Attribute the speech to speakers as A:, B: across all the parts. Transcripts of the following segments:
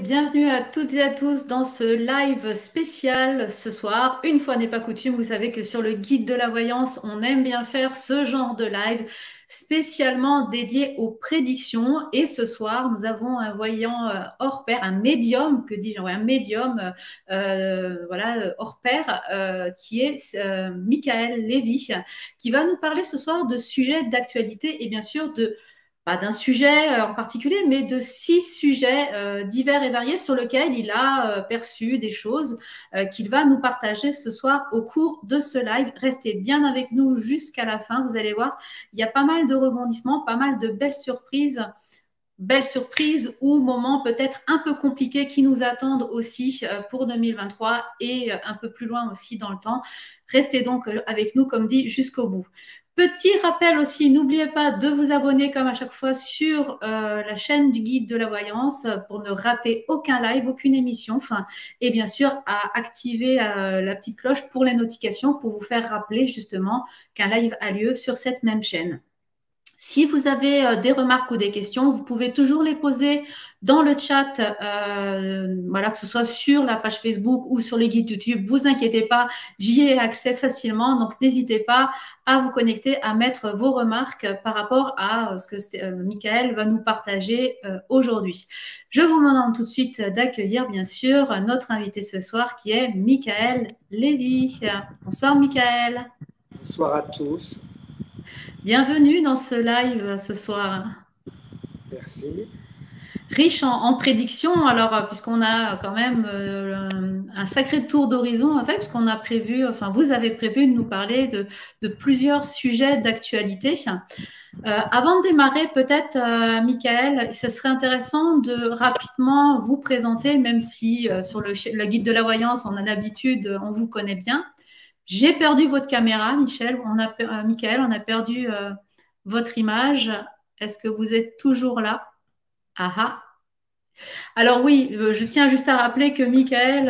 A: bienvenue à toutes et à tous dans ce live spécial ce soir. Une fois n'est pas coutume, vous savez que sur le guide de la voyance, on aime bien faire ce genre de live spécialement dédié aux prédictions. Et ce soir, nous avons un voyant hors pair, un médium, que dis-je, ouais, un médium hors pair, qui est Michael Lévy, qui va nous parler ce soir de sujets d'actualité et bien sûr de pas d'un sujet en particulier, mais de 6 sujets divers et variés sur lesquels il a perçu des choses qu'il va nous partager ce soir au cours de ce live. Restez bien avec nous jusqu'à la fin, vous allez voir, il y a pas mal de rebondissements, pas mal de belles surprises ou moments peut-être un peu compliqués qui nous attendent aussi pour 2023 et un peu plus loin aussi dans le temps. Restez donc avec nous, comme dit, jusqu'au bout. Petit rappel aussi, n'oubliez pas de vous abonner comme à chaque fois sur la chaîne du guide de la voyance pour ne rater aucun live, aucune émission. Enfin, et bien sûr, à activer la petite cloche pour les notifications pour vous faire rappeler justement qu'un live a lieu sur cette même chaîne. Si vous avez des remarques ou des questions, vous pouvez toujours les poser dans le chat, voilà, que ce soit sur la page Facebook ou sur les guides YouTube. Vous inquiétez pas, j'y ai accès facilement, donc n'hésitez pas à vous connecter, à mettre vos remarques par rapport à ce que Michael va nous partager aujourd'hui. Je vous demande tout de suite d'accueillir, bien sûr, notre invité ce soir qui est Michael Lévy. Bonsoir, Michael.
B: Bonsoir à tous.
A: Bienvenue dans ce live ce soir.
B: Merci.
A: Riche en prédictions, alors puisqu'on a quand même un sacré tour d'horizon à faire, puisqu'on a prévu, enfin vous avez prévu de nous parler de plusieurs sujets d'actualité. Avant de démarrer, peut-être, Michael, ce serait intéressant de rapidement vous présenter, même si sur le guide de la voyance, on a l'habitude, on vous connaît bien. J'ai perdu votre caméra, Michael, on a perdu votre image. Est-ce que vous êtes toujours là? Ah ah. Alors oui, je tiens juste à rappeler que Michael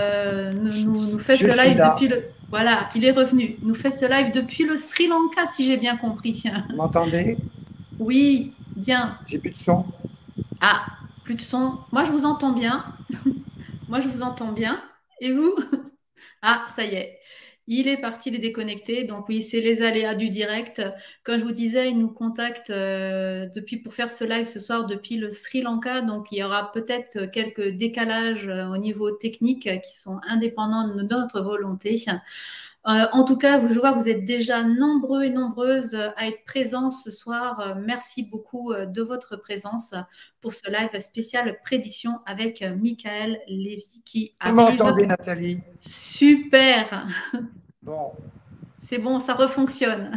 A: nous fait
B: Je
A: ce
B: suis
A: live
B: là.
A: depuis le... Voilà, il est revenu. Nous fait ce live depuis le Sri Lanka, si j'ai bien compris.
B: Vous m'entendez?
A: Oui, bien.
B: J'ai plus de son.
A: Ah, plus de son. Moi, je vous entends bien. Moi, je vous entends bien. Et vous? Ah, ça y est. Il est parti, il est déconnecté. Donc oui, c'est les aléas du direct. Comme je vous disais, il nous contacte depuis pour faire ce live ce soir depuis le Sri Lanka. Donc il y aura peut-être quelques décalages au niveau technique qui sont indépendants de notre volonté. En tout cas, je vois que vous êtes déjà nombreux et nombreuses à être présents ce soir. Merci beaucoup de votre présence pour ce live spécial prédiction avec Michael Lévy qui
B: Vous
A: arrive.
B: m'entendez, Nathalie?
A: Super,
B: Bon.
A: c'est bon, ça refonctionne.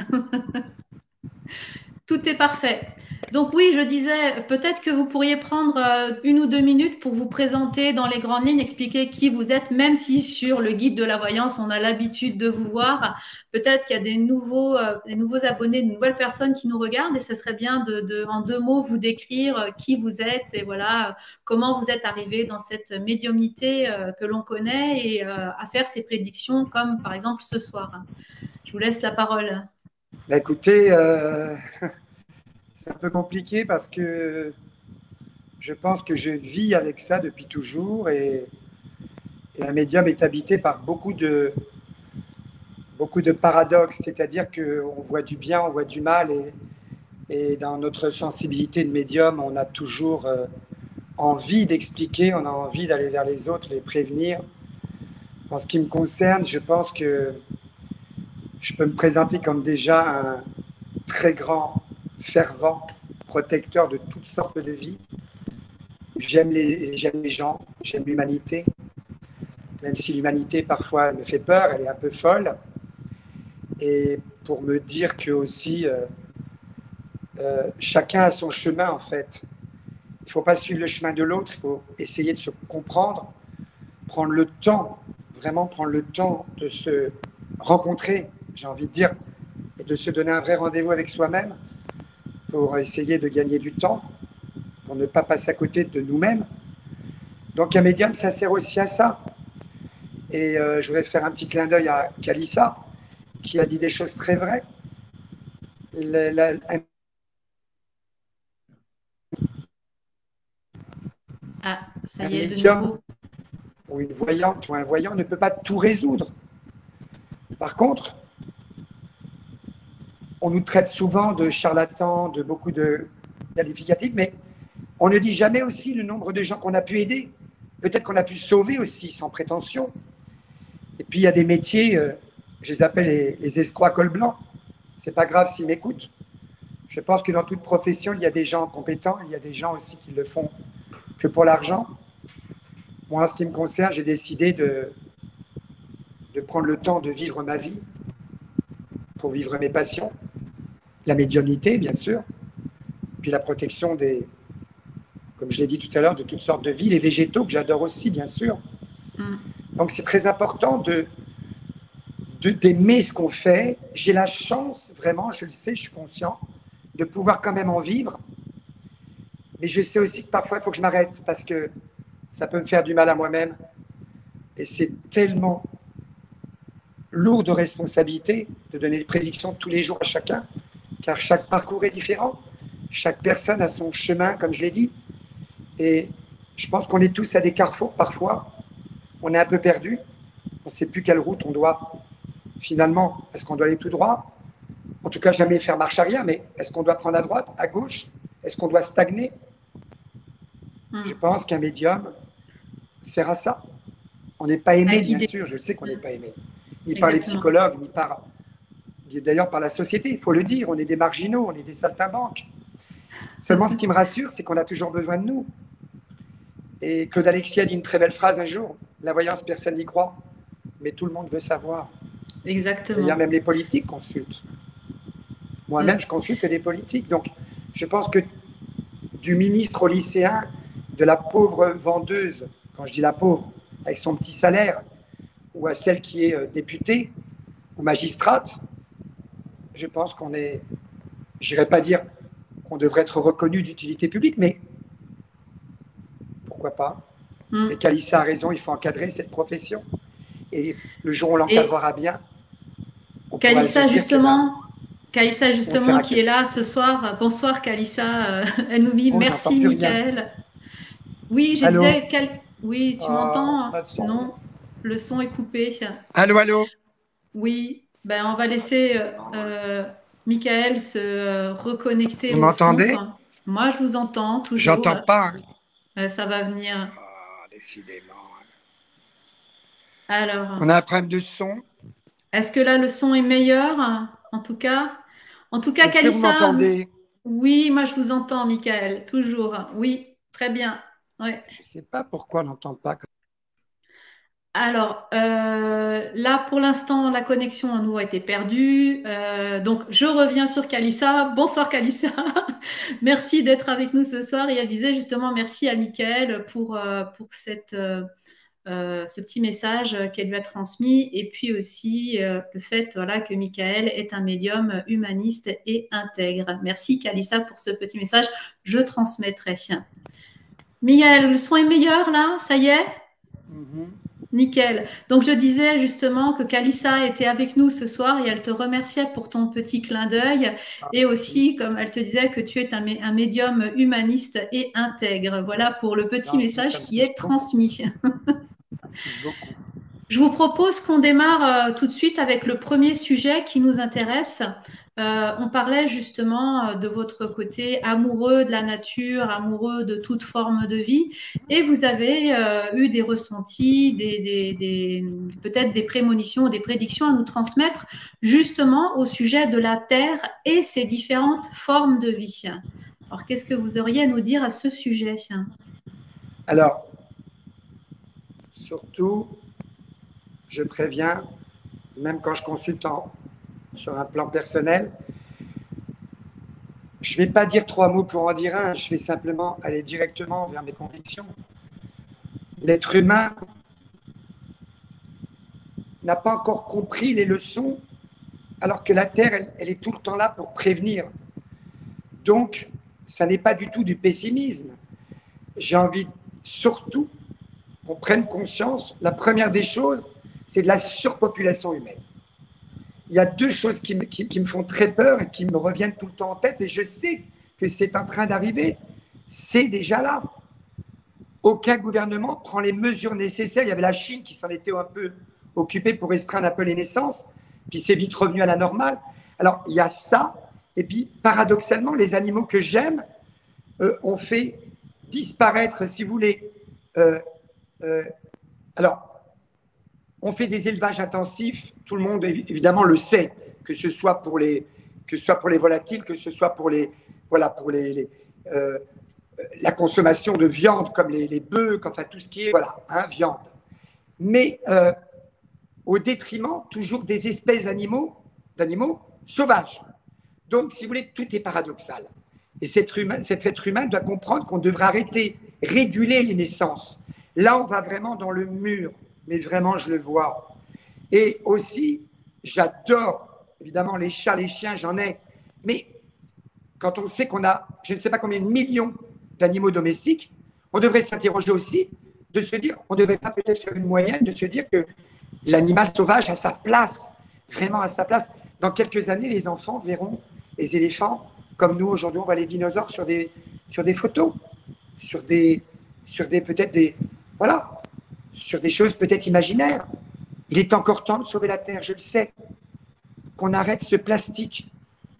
A: Tout est parfait. Donc oui, je disais, peut-être que vous pourriez prendre 1 ou 2 minutes pour vous présenter dans les grandes lignes, expliquer qui vous êtes, même si sur le guide de la voyance, on a l'habitude de vous voir. Peut-être qu'il y a des nouveaux abonnés, de nouvelles personnes qui nous regardent et ce serait bien en 2 mots, vous décrire qui vous êtes et voilà, comment vous êtes arrivé dans cette médiumnité que l'on connaît et à faire ces prédictions comme par exemple ce soir. Je vous laisse la parole.
B: Bah, écoutez, c'est un peu compliqué parce que je pense que je vis avec ça depuis toujours et un médium est habité par beaucoup de paradoxes, c'est-à-dire qu'on voit du bien, on voit du mal et dans notre sensibilité de médium, on a toujours envie d'expliquer, on a envie d'aller vers les autres, les prévenir. En ce qui me concerne, je pense que je peux me présenter comme déjà un très grand, fervent protecteur de toutes sortes de vies. J'aime les gens, j'aime l'humanité, même si l'humanité parfois me fait peur, elle est un peu folle. Et pour me dire que aussi, chacun a son chemin en fait. Il ne faut pas suivre le chemin de l'autre, il faut essayer de se comprendre, prendre le temps, vraiment prendre le temps de se rencontrer, j'ai envie de dire, et de se donner un vrai rendez-vous avec soi-même pour essayer de gagner du temps, pour ne pas passer à côté de nous-mêmes. Donc un médium, ça sert aussi à ça. Et je voudrais faire un petit clin d'œil à Kalissa, qui a dit des choses très vraies.
A: Ah, Ça
B: Un
A: y est, de
B: médium
A: nouveau.
B: ou une voyante ou un voyant ne peut pas tout résoudre. Par contre, on nous traite souvent de charlatans, de beaucoup de qualificatifs, mais on ne dit jamais aussi le nombre de gens qu'on a pu aider. Peut-être qu'on a pu sauver aussi, sans prétention. Et puis, il y a des métiers, je les appelle les escrocs à col blanc. C'est pas grave s'ils m'écoutent. Je pense que dans toute profession, il y a des gens compétents, il y a des gens aussi qui le font que pour l'argent. Moi, en ce qui me concerne, j'ai décidé de prendre le temps de vivre ma vie pour vivre mes passions. La médiumnité, bien sûr, puis la protection des, comme je l'ai dit tout à l'heure, de toutes sortes de vies, les végétaux que j'adore aussi, bien sûr. Donc, c'est très important d'aimer ce qu'on fait. J'ai la chance, vraiment, je le sais, je suis conscient, de pouvoir quand même en vivre. Mais je sais aussi que parfois, il faut que je m'arrête parce que ça peut me faire du mal à moi-même. Et c'est tellement lourd de responsabilité de donner des prédictions tous les jours à chacun, car chaque parcours est différent. Chaque personne a son chemin, comme je l'ai dit. Et je pense qu'on est tous à des carrefours parfois. On est un peu perdu. On ne sait plus quelle route on doit finalement. Est-ce qu'on doit aller tout droit? En tout cas, jamais faire marche arrière, mais est-ce qu'on doit prendre à droite, à gauche? Est-ce qu'on doit stagner? Je pense qu'un médium sert à ça. On n'est pas aimé, bien sûr, je sais qu'on n'est pas aimé. Ni par les psychologues, d'ailleurs par la société, il faut le dire, on est des marginaux, on est des saltimbanques. Seulement, ce qui me rassure, c'est qu'on a toujours besoin de nous. Et Claude Alexis a dit une très belle phrase un jour, la voyance, personne n'y croit, mais tout le monde veut savoir.
A: Exactement.
B: D'ailleurs, même les politiques consultent. Moi-même, je consulte des politiques. Donc, je pense que du ministre au lycéen, de la pauvre vendeuse, quand je dis la pauvre, avec son petit salaire, ou à celle qui est députée ou magistrate, je pense qu'on est, je n'irais pas dire qu'on devrait être reconnu d'utilité publique, mais pourquoi pas? Et Kalissa a raison, il faut encadrer cette profession. Et le jour où on l'encadrera bien,
A: Kalissa, justement, qui est là ce soir. Bonsoir, Kalissa. Elle nous dit merci, Michael. Oui, je disais, oui, tu m'entends? Non, le son est coupé.
B: Allô, allô?
A: Oui, ben, on va laisser Michael se reconnecter
B: vous
A: au
B: m'entendez?
A: son. Moi, je vous entends toujours.
B: J'entends pas.
A: Ça va venir.
B: Décidément.
A: Alors,
B: on a un problème de son.
A: Est-ce que là, le son est meilleur? En tout cas,
B: Est-ce
A: Kalissa,
B: que vous m'entendez?
A: Oui, moi, je vous entends, Michael, toujours. Oui, très bien. Ouais.
B: Je ne sais pas pourquoi on n'entend pas.
A: Alors, là, pour l'instant, la connexion à nous a été perdue. Donc, je reviens sur Kalissa. Bonsoir, Kalissa. Merci d'être avec nous ce soir. Et elle disait justement merci à Michael pour ce petit message qu'elle lui a transmis. Et puis aussi le fait que Michael est un médium humaniste et intègre. Merci, Kalissa, pour ce petit message. Je transmettrai. Michael, le son est meilleur là? Ça y est? Nickel. Donc, je disais justement que Kalissa était avec nous ce soir et elle te remerciait pour ton petit clin d'œil. Et aussi, comme elle te disait, que tu es un médium humaniste et intègre. Voilà pour le petit message qui est transmis. Je vous propose qu'on démarre tout de suite avec le premier sujet qui nous intéresse. On parlait justement de votre côté amoureux de la nature, amoureux de toute forme de vie, et vous avez eu des ressentis, peut-être des prémonitions, des prédictions à nous transmettre justement au sujet de la Terre et ses différentes formes de vie. Alors, qu'est-ce que vous auriez à nous dire à ce sujet?
B: Alors, surtout, je préviens, même quand je consulte sur un plan personnel, je ne vais pas dire 3 mots pour en dire un, je vais simplement aller directement vers mes convictions. L'être humain n'a pas encore compris les leçons, alors que la Terre, elle est tout le temps là pour prévenir. Donc, ça n'est pas du tout du pessimisme. J'ai envie surtout qu'on prenne conscience, la première des choses, c'est de la surpopulation humaine. Il y a 2 choses qui me font très peur et qui me reviennent tout le temps en tête, et je sais que c'est en train d'arriver. C'est déjà là. aucun gouvernement prend les mesures nécessaires. Il y avait la Chine qui s'en était un peu occupée pour restreindre un peu les naissances, puis c'est vite revenu à la normale. Alors, il y a ça, et puis paradoxalement, les animaux que j'aime ont fait disparaître, si vous voulez, alors, on fait des élevages intensifs, tout le monde évidemment le sait, que ce soit pour les volatiles, que ce soit pour la consommation de viande comme les bœufs, enfin tout ce qui est viande. Mais au détriment toujours des espèces d'animaux sauvages. Donc, si vous voulez, tout est paradoxal. Et cet être humain doit comprendre qu'on devrait arrêter, réguler les naissances. Là, on va vraiment dans le mur, mais vraiment, je le vois. Et aussi, j'adore, évidemment, les chats, les chiens, j'en ai. Mais quand on sait qu'on a, je ne sais pas combien de millions d'animaux domestiques, on devrait s'interroger aussi, de se dire, on ne devrait pas peut-être faire une moyenne, de se dire que l'animal sauvage a sa place, vraiment à sa place. Dans quelques années, les enfants verront les éléphants comme nous, aujourd'hui, on voit les dinosaures sur des photos, sur des choses peut-être imaginaires. Il est encore temps de sauver la Terre, je le sais. Qu'on arrête ce plastique,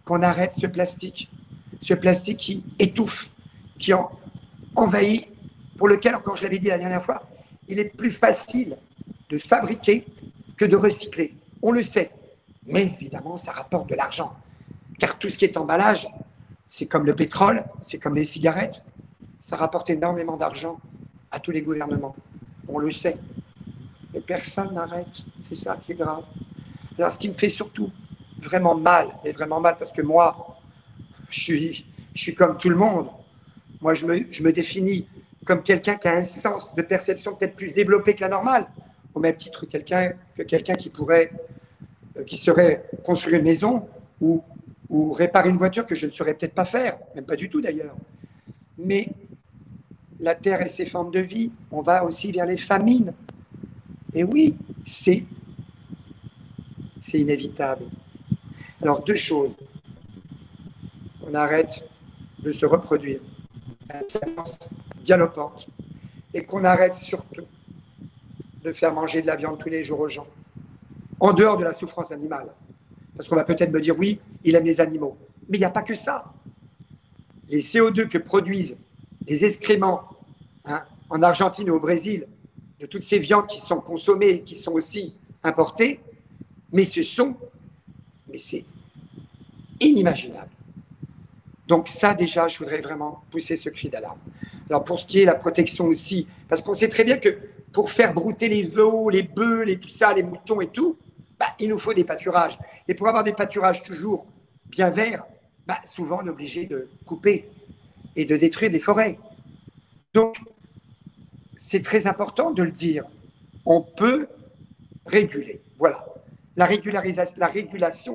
B: ce plastique qui étouffe, qui envahit, pour lequel, encore je l'avais dit la dernière fois, il est plus facile de fabriquer que de recycler. On le sait. Mais évidemment, ça rapporte de l'argent. Car tout ce qui est emballage, c'est comme le pétrole, c'est comme les cigarettes, ça rapporte énormément d'argent à tous les gouvernements. On le sait. Et personne n'arrête. C'est ça qui est grave. Alors, ce qui me fait surtout vraiment mal, parce que moi, je suis comme tout le monde. Moi, je me définis comme quelqu'un qui a un sens de perception peut-être plus développé que la normale. Au même titre que quelqu'un qui saurait construire une maison ou réparer une voiture que je ne saurais peut-être pas faire, même pas du tout d'ailleurs. Mais la Terre et ses formes de vie, on va aussi vers les famines. Et oui, c'est inévitable. Alors, deux choses. On arrête de se reproduire à une fréquence galopante et qu'on arrête surtout de faire manger de la viande tous les jours aux gens, en dehors de la souffrance animale. Parce qu'on va peut-être me dire, oui, il aime les animaux. Mais il n'y a pas que ça. Les CO2 que produisent les excréments en Argentine et au Brésil, de toutes ces viandes qui sont consommées, qui sont aussi importées, mais c'est inimaginable. Donc ça, déjà, je voudrais vraiment pousser ce cri d'alarme. Alors pour ce qui est la protection aussi, parce qu'on sait très bien que pour faire brouter les veaux, les bœufs, tout ça, les moutons et tout, il nous faut des pâturages. Et pour avoir des pâturages toujours bien verts, souvent on est obligé de couper et de détruire des forêts. Donc, c'est très important de le dire. On peut réguler. Voilà. La régulation,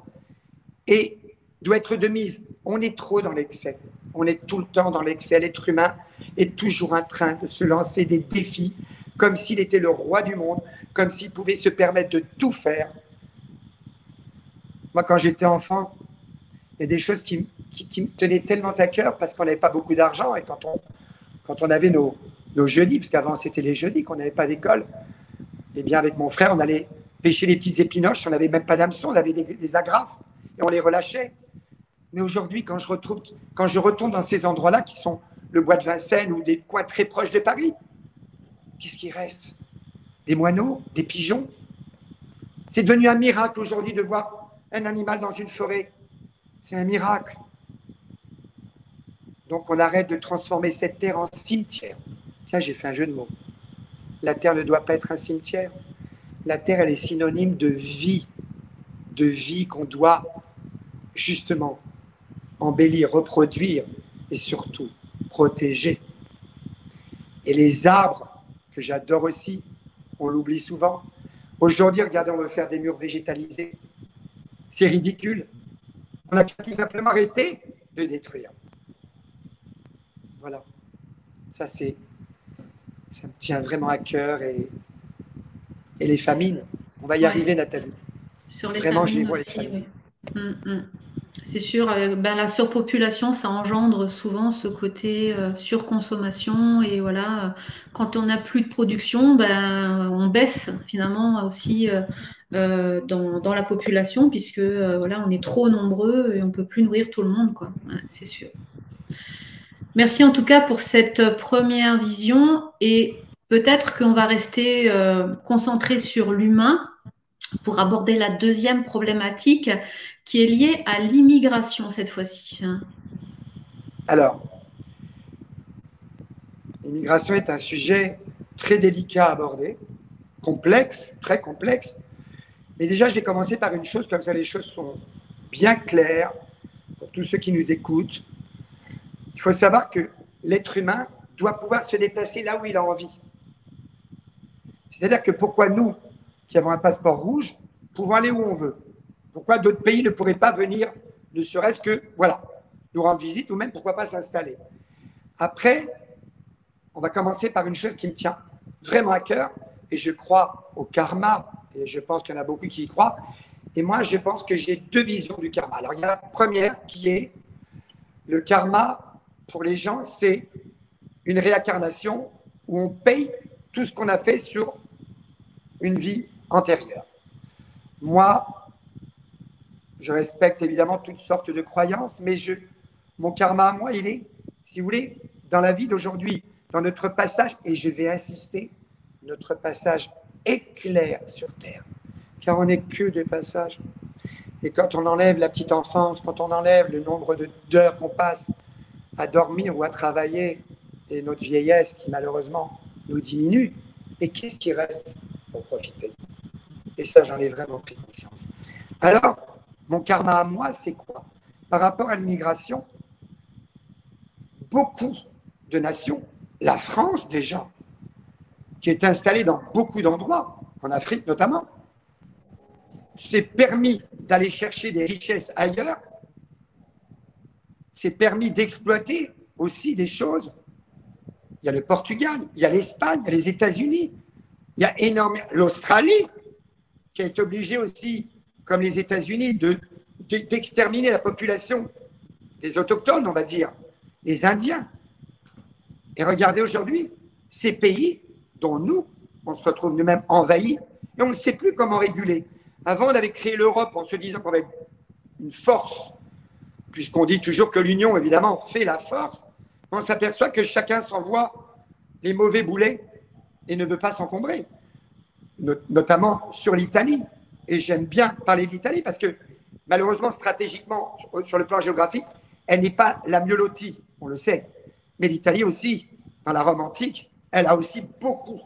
B: doit être de mise. On est trop dans l'excès. On est tout le temps dans l'excès. L'être humain est toujours en train de se lancer des défis comme s'il était le roi du monde, comme s'il pouvait se permettre de tout faire. Moi, quand j'étais enfant, il y a des choses qui me tenaient tellement à cœur parce qu'on n'avait pas beaucoup d'argent et quand on avait nos jeudis, parce qu'avant c'était les jeudis, qu'on n'avait pas d'école, et bien avec mon frère, on allait pêcher les petites épinoches, on n'avait même pas d'hameçon, on avait des agrafes et on les relâchait. Mais aujourd'hui, quand je retourne dans ces endroits-là qui sont le bois de Vincennes ou des coins très proches de Paris, qu'est-ce qui reste? Des moineaux, des pigeons. C'est devenu un miracle aujourd'hui de voir un animal dans une forêt. C'est un miracle. Donc on arrête de transformer cette terre en cimetière. Tiens, j'ai fait un jeu de mots. La terre ne doit pas être un cimetière. La terre, elle est synonyme de vie qu'on doit justement embellir, reproduire et surtout protéger. Et les arbres, que j'adore aussi, on l'oublie souvent. Aujourd'hui, regardez, on veut faire des murs végétalisés. C'est ridicule. On a tout simplement arrêté de détruire. Voilà. Ça me tient vraiment à cœur. Et les famines, on va y arriver, Nathalie.
A: Sur les
B: vraiment,
A: famines
B: je les vois,
A: aussi,
B: les famines.
A: oui. C'est sûr, la surpopulation, ça engendre souvent ce côté surconsommation et voilà, quand on n'a plus de production, on baisse finalement aussi dans la population puisque voilà, on est trop nombreux et on peut plus nourrir tout le monde, quoi. Ouais, c'est sûr. Merci en tout cas pour cette première vision et peut-être qu'on va rester concentré sur l'humain pour aborder la deuxième problématique qui est liée à l'immigration cette fois-ci.
B: Alors, l'immigration est un sujet très délicat à aborder, complexe, très complexe. Mais déjà, je vais commencer par une chose, comme ça les choses sont bien claires pour tous ceux qui nous écoutent. Il faut savoir que l'être humain doit pouvoir se déplacer là où il a envie. C'est-à-dire que pourquoi nous, qui avons un passeport rouge, pouvons aller où on veut? Pourquoi d'autres pays ne pourraient pas venir, ne serait-ce que, voilà, nous rendre visite ou même pourquoi pas s'installer? Après, on va commencer par une chose qui me tient vraiment à cœur, et je crois au karma, et je pense qu'il y en a beaucoup qui y croient. Et moi, je pense que j'ai deux visions du karma. Alors, il y a la première qui est le karma, pour les gens, c'est une réincarnation où on paye tout ce qu'on a fait sur une vie antérieure. Moi, je respecte évidemment toutes sortes de croyances, mais mon karma à moi, il est, si vous voulez, dans la vie d'aujourd'hui, dans notre passage, et je vais insister, notre passage éclair sur Terre, car on n'est que de passage. Et quand on enlève la petite enfance, quand on enlève le nombre d'heures qu'on passe à dormir ou à travailler, et notre vieillesse qui malheureusement nous diminue, et qu'est-ce qui reste pour profiter? Et ça, j'en ai vraiment pris conscience. Alors, mon karma à moi, c'est quoi? Par rapport à l'immigration, beaucoup de nations, la France déjà, qui est installée dans beaucoup d'endroits, en Afrique notamment, s'est permis d'aller chercher des richesses ailleurs, s'est permis d'exploiter aussi des choses. Il y a le Portugal, il y a l'Espagne, il y a les États-Unis, il y a énormément l'Australie, qui a été obligée aussi, comme les États-Unis, d'exterminer la population des autochtones, on va dire, les Indiens. Et regardez aujourd'hui, ces pays dont nous, on se retrouve nous-mêmes envahis, et on ne sait plus comment réguler. Avant, on avait créé l'Europe en se disant qu'on avait une force, puisqu'on dit toujours que l'union, évidemment, fait la force. On s'aperçoit que chacun s'envoie les mauvais boulets et ne veut pas s'encombrer, notamment sur l'Italie. Et j'aime bien parler de l'Italie parce que, malheureusement, stratégiquement, sur le plan géographique, elle n'est pas la mieux lotie, on le sait. Mais l'Italie aussi, dans la Rome antique, elle a aussi beaucoup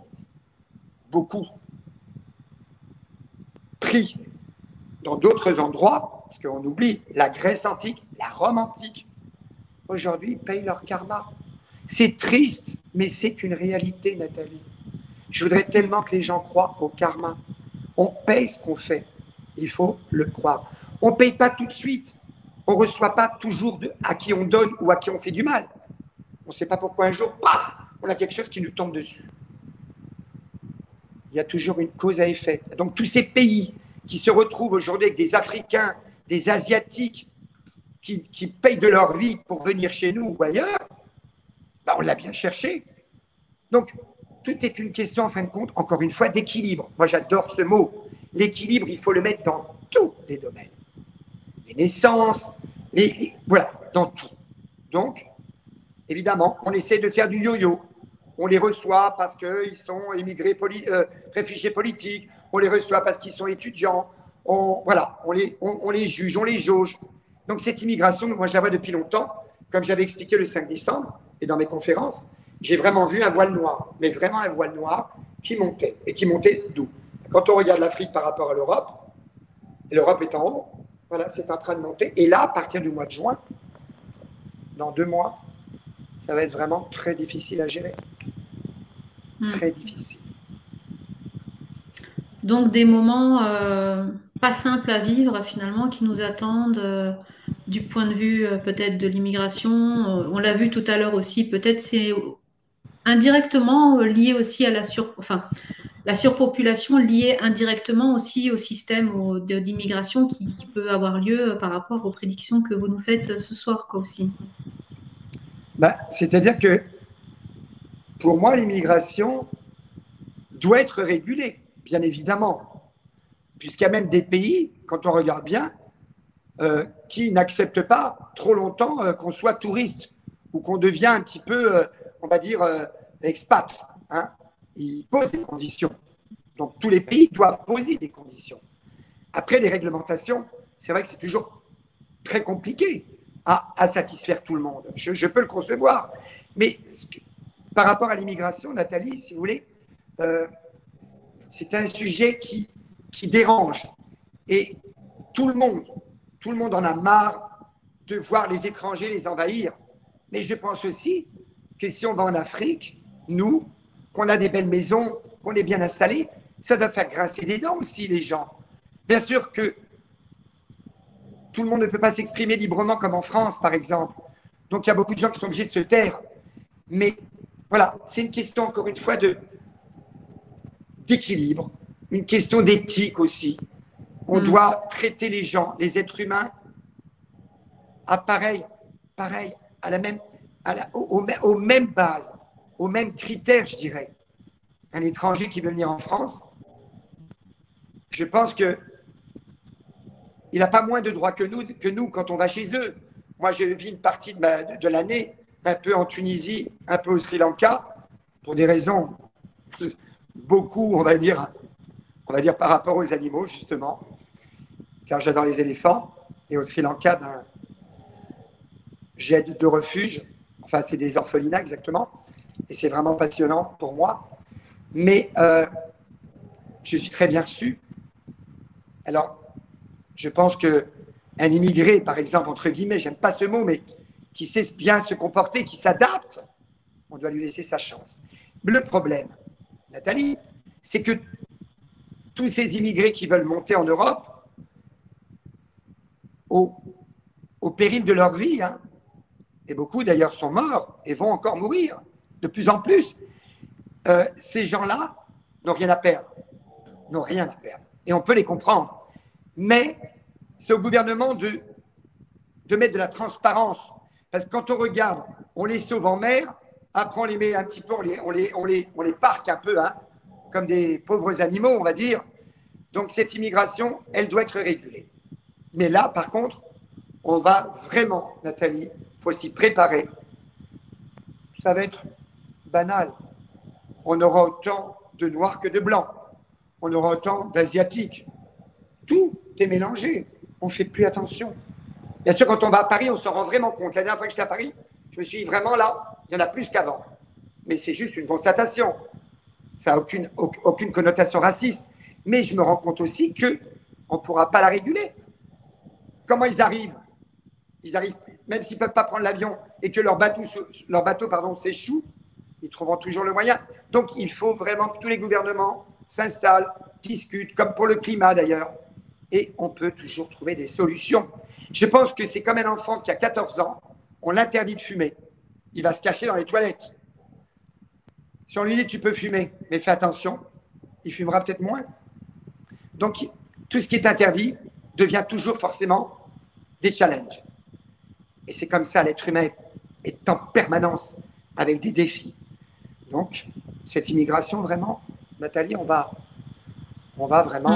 B: pris dans d'autres endroits, parce qu'on oublie la Grèce antique, la Rome antique, aujourd'hui payent leur karma. C'est triste, mais c'est une réalité, Nathalie. Je voudrais tellement que les gens croient au karma. On paye ce qu'on fait, il faut le croire. On ne paye pas tout de suite, on ne reçoit pas toujours à qui on donne ou à qui on fait du mal. On ne sait pas pourquoi un jour, paf, on a quelque chose qui nous tombe dessus. Il y a toujours une cause à effet. Donc tous ces pays qui se retrouvent aujourd'hui avec des Africains, des Asiatiques, qui payent de leur vie pour venir chez nous ou ailleurs, on l'a bien cherché. Donc tout est une question, en fin de compte, encore une fois, d'équilibre. Moi, j'adore ce mot. L'équilibre, il faut le mettre dans tous les domaines. Les naissances, voilà, dans tout. Donc, évidemment, on essaie de faire du yo-yo. On les reçoit parce qu'ils sont réfugiés politiques. On les reçoit parce qu'ils sont étudiants. Voilà, on les juge, on les jauge. Donc, cette immigration, moi, je la vois depuis longtemps. Comme j'avais expliqué le 5 décembre et dans mes conférences, j'ai vraiment vu un voile noir, mais vraiment un voile noir qui montait. Et qui montait d'où? Quand on regarde l'Afrique par rapport à l'Europe, et l'Europe est en haut, voilà, c'est en train de monter. Et là, à partir du mois de juin, dans 2 mois, ça va être vraiment très difficile à gérer. Très difficile.
A: Donc des moments pas simples à vivre finalement qui nous attendent du point de vue peut-être de l'immigration. On l'a vu tout à l'heure aussi, peut-être c'est indirectement lié aussi à La surpopulation liée indirectement aussi au système d'immigration qui peut avoir lieu par rapport aux prédictions que vous nous faites ce soir, quoi, aussi.
B: Ben, c'est-à-dire que pour moi, l'immigration doit être régulée, bien évidemment, puisqu'il y a même des pays, quand on regarde bien, qui n'acceptent pas trop longtemps qu'on soit touriste ou qu'on devient un petit peu, on va dire, expat. Hein. Ils posent des conditions. Donc tous les pays doivent poser des conditions. Après, les réglementations, c'est vrai que c'est toujours très compliqué à satisfaire tout le monde. Je peux le concevoir. Mais par rapport à l'immigration, Nathalie, si vous voulez, c'est un sujet qui dérange. Et tout le monde en a marre de voir les étrangers les envahir. Mais je pense aussi que si on va en Afrique, nous, qu'on a des belles maisons, qu'on est bien installés, ça doit faire grincer des dents aussi les gens. Bien sûr que tout le monde ne peut pas s'exprimer librement comme en France, par exemple. Donc il y a beaucoup de gens qui sont obligés de se taire. Mais voilà, c'est une question, encore une fois, d'équilibre, une question d'éthique aussi. On doit traiter les gens, les êtres humains, à pareil, à la même, aux mêmes bases, aux mêmes critères, je dirais. Un étranger qui veut venir en France, je pense qu'il n'a pas moins de droits que nous quand on va chez eux. Moi, je vis une partie de l'année un peu en Tunisie, un peu au Sri Lanka, pour des raisons beaucoup, on va dire par rapport aux animaux, justement, car j'adore les éléphants. Et au Sri Lanka, ben, j'aide de refuges, enfin, c'est des orphelinats exactement, et c'est vraiment passionnant pour moi. Mais je suis très bien reçu. Alors, je pense qu'un immigré, par exemple, entre guillemets, j'aime pas ce mot, mais qui sait bien se comporter, qui s'adapte, on doit lui laisser sa chance. Mais le problème, Nathalie, c'est que tous ces immigrés qui veulent monter en Europe, au péril de leur vie, hein, et beaucoup d'ailleurs sont morts et vont encore mourir de plus en plus, ces gens-là n'ont rien à perdre. N'ont rien à perdre. Et on peut les comprendre. Mais c'est au gouvernement de mettre de la transparence. Parce que quand on regarde, on les sauve en mer, après on les met un petit peu, on les parque un peu, hein, comme des pauvres animaux, on va dire. Donc cette immigration, elle doit être régulée. Mais là, par contre, on va vraiment, Nathalie, il faut s'y préparer. Ça va être banal. On aura autant de noirs que de blancs. On aura autant d'asiatiques. Tout est mélangé. On ne fait plus attention. Bien sûr, quand on va à Paris, on s'en rend vraiment compte. La dernière fois que j'étais à Paris, je me suis dit vraiment là, il y en a plus qu'avant. Mais c'est juste une constatation. Ça n'a aucune connotation raciste. Mais je me rends compte aussi qu'on ne pourra pas la réguler. Comment ils arrivent? Ils arrivent, même s'ils ne peuvent pas prendre l'avion et que leur bateau s'échoue, ils trouveront toujours le moyen. Donc, il faut vraiment que tous les gouvernements s'installent, discutent, comme pour le climat d'ailleurs, et on peut toujours trouver des solutions. Je pense que c'est comme un enfant qui a 14 ans, on l'interdit de fumer. Il va se cacher dans les toilettes. Si on lui dit « tu peux fumer, mais fais attention », il fumera peut-être moins. Donc, tout ce qui est interdit devient toujours forcément des challenges. Et c'est comme ça, l'être humain est en permanence avec des défis. Donc, cette immigration, vraiment, Nathalie, on va vraiment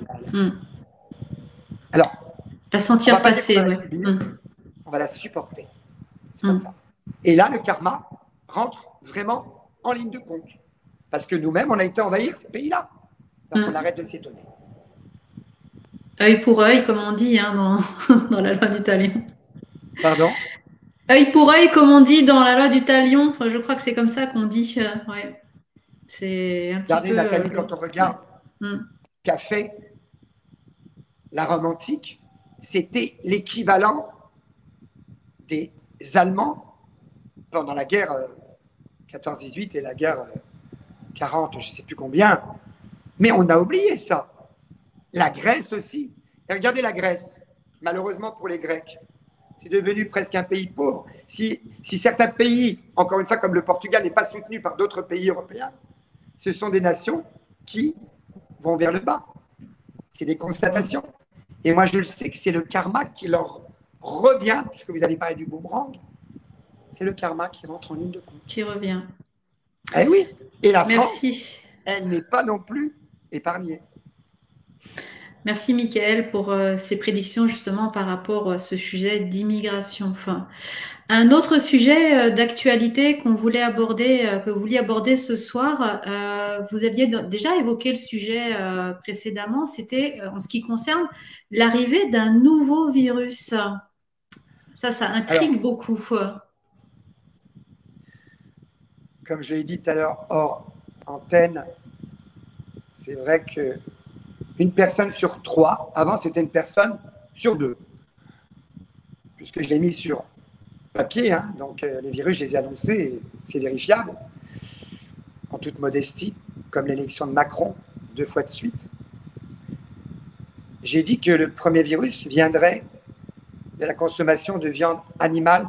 B: Alors,
A: la sentir passer.
B: On va la supporter. C'est comme ça. Et là, le karma rentre vraiment en ligne de compte. Parce que nous-mêmes, on a été envahir ces pays-là. Donc, on arrête de s'étonner.
A: Œil pour œil, comme on dit hein, dans la loi du talion.
B: Pardon?
A: Œil pour œil, comme on dit dans la loi du talion. Enfin, je crois que c'est comme ça qu'on dit. Ouais. C'est un
B: Regardez,
A: petit peu,
B: Nathalie, quand on regarde qu'a fait la Rome antique, c'était l'équivalent des Allemands pendant la guerre 14-18 et la guerre 40, je ne sais plus combien. Mais on a oublié ça. La Grèce aussi. Et regardez la Grèce, malheureusement pour les Grecs, c'est devenu presque un pays pauvre. Si certains pays, encore une fois comme le Portugal, n'est pas soutenu par d'autres pays européens, ce sont des nations qui vont vers le bas. C'est des constatations. Et moi, je le sais que c'est le karma qui leur revient, puisque vous avez parlé du boomerang, c'est le karma qui rentre en ligne de compte.
A: Qui revient.
B: Eh oui, et la France,
A: Merci.
B: elle n'est pas non plus épargnée.
A: Merci Mickaël pour ces prédictions justement par rapport à ce sujet d'immigration. Enfin, un autre sujet d'actualité qu'on voulait aborder, que vous vouliez aborder ce soir, vous aviez déjà évoqué le sujet précédemment, c'était en ce qui concerne l'arrivée d'un nouveau virus. Ça
B: Alors,
A: intrigue beaucoup.
B: comme je l'ai dit tout à l'heure, hors antenne, c'est vrai qu'une personne sur 3, avant c'était une personne sur 2, puisque je l'ai mis sur papier, hein, donc les virus, je les ai annoncés, c'est vérifiable, en toute modestie, comme l'élection de Macron, 2 fois de suite. J'ai dit que le premier virus viendrait de la consommation de viande animale.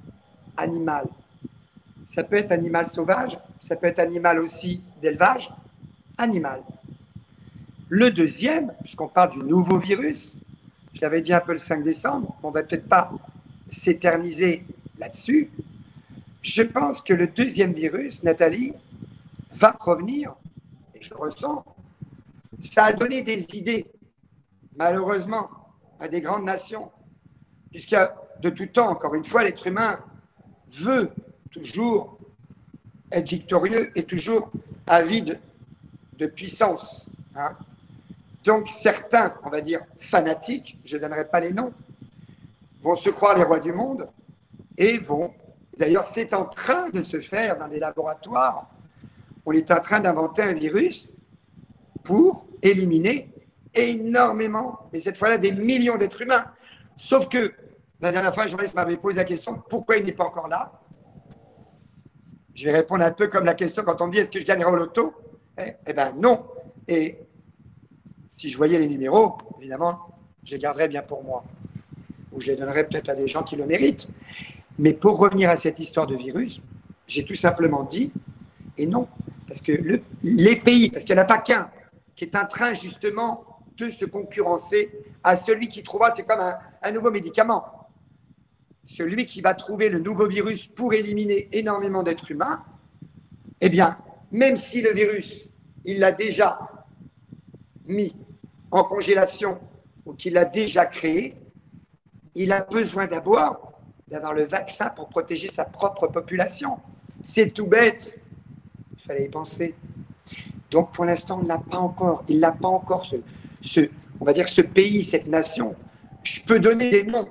B: Ça peut être animal sauvage, ça peut être animal aussi d'élevage, animal. Le deuxième, puisqu'on parle du nouveau virus, je l'avais dit un peu le 5 décembre, on ne va peut-être pas s'éterniser là-dessus. Je pense que le deuxième virus, Nathalie, va revenir, et je le ressens. Ça a donné des idées, malheureusement, à des grandes nations, puisque de tout temps, encore une fois, l'être humain veut toujours être victorieux et toujours avide de puissance. Hein. Donc certains, on va dire fanatiques, je ne donnerai pas les noms, vont se croire les rois du monde et vont, d'ailleurs c'est en train de se faire dans les laboratoires, on est en train d'inventer un virus pour éliminer énormément, mais cette fois-là des millions d'êtres humains. Sauf que la dernière fois, un journaliste m'avait posé la question, pourquoi il n'est pas encore là? Je vais répondre un peu comme la question quand on me dit est-ce que je gagnerai au loto? Eh bien non. Et si je voyais les numéros, évidemment, je les garderais bien pour moi. Ou je les donnerais peut-être à des gens qui le méritent. Mais pour revenir à cette histoire de virus, j'ai tout simplement dit, et non, parce que les pays, parce qu'il n'y en a pas qu'un, qui est en train justement de se concurrencer à celui qui trouvera, c'est comme un nouveau médicament. Celui qui va trouver le nouveau virus pour éliminer énormément d'êtres humains, eh bien, même si le virus, il l'a déjà mis en congélation ou qu'il l'a déjà créé, il a besoin d'avoir le vaccin pour protéger sa propre population. C'est tout bête. Il fallait y penser. Donc, pour l'instant, on ne l'a pas encore. Il n'a pas encore on va dire ce pays, cette nation. Je peux donner des noms.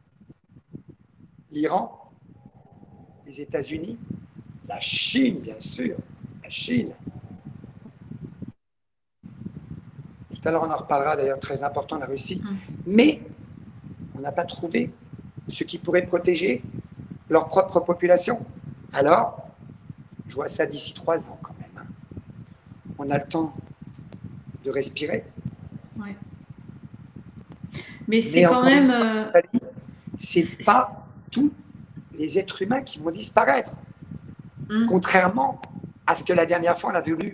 B: L'Iran, les États-Unis, la Chine, bien sûr, la Chine. Tout à l'heure, on en reparlera d'ailleurs, très important, la Russie. Mais on n'a pas trouvé ce qui pourrait protéger leur propre population. Alors, je vois ça d'ici 3 ans quand même. Hein. On a le temps de respirer.
A: Ouais. Mais c'est quand même...
B: c'est pas tous les êtres humains qui vont disparaître. Contrairement à ce que la dernière fois on a voulu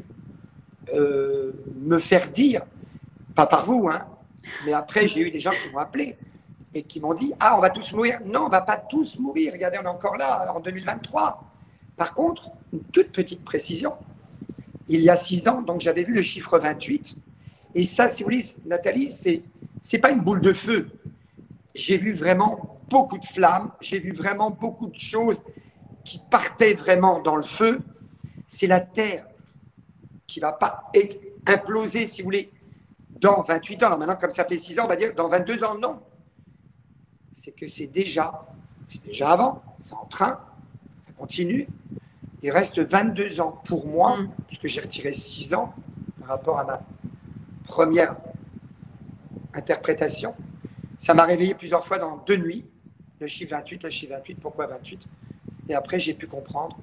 B: me faire dire, pas par vous, hein, mais après j'ai eu des gens qui m'ont appelé et qui m'ont dit « Ah, on va tous mourir ». Non, on ne va pas tous mourir. Regardez, on est encore là, en 2023. Par contre, une toute petite précision. Il y a 6 ans, donc j'avais vu le chiffre 28. Et ça, si vous voulez, Nathalie, c'est pas une boule de feu. J'ai vu vraiment beaucoup de flammes. J'ai vu vraiment beaucoup de choses qui partaient vraiment dans le feu. C'est la Terre qui ne va pas imploser, si vous voulez, dans 28 ans. Alors maintenant, comme ça fait 6 ans, on va dire dans 22 ans, non. C'est que c'est déjà avant, c'est en train, ça continue. Il reste 22 ans pour moi, puisque j'ai retiré 6 ans par rapport à ma première interprétation. Ça m'a réveillé plusieurs fois dans 2 nuits. Le chiffre 28, pourquoi 28? Et après, j'ai pu comprendre.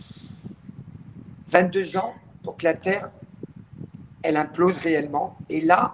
B: 22 ans pour que la Terre, elle implose réellement. Et là,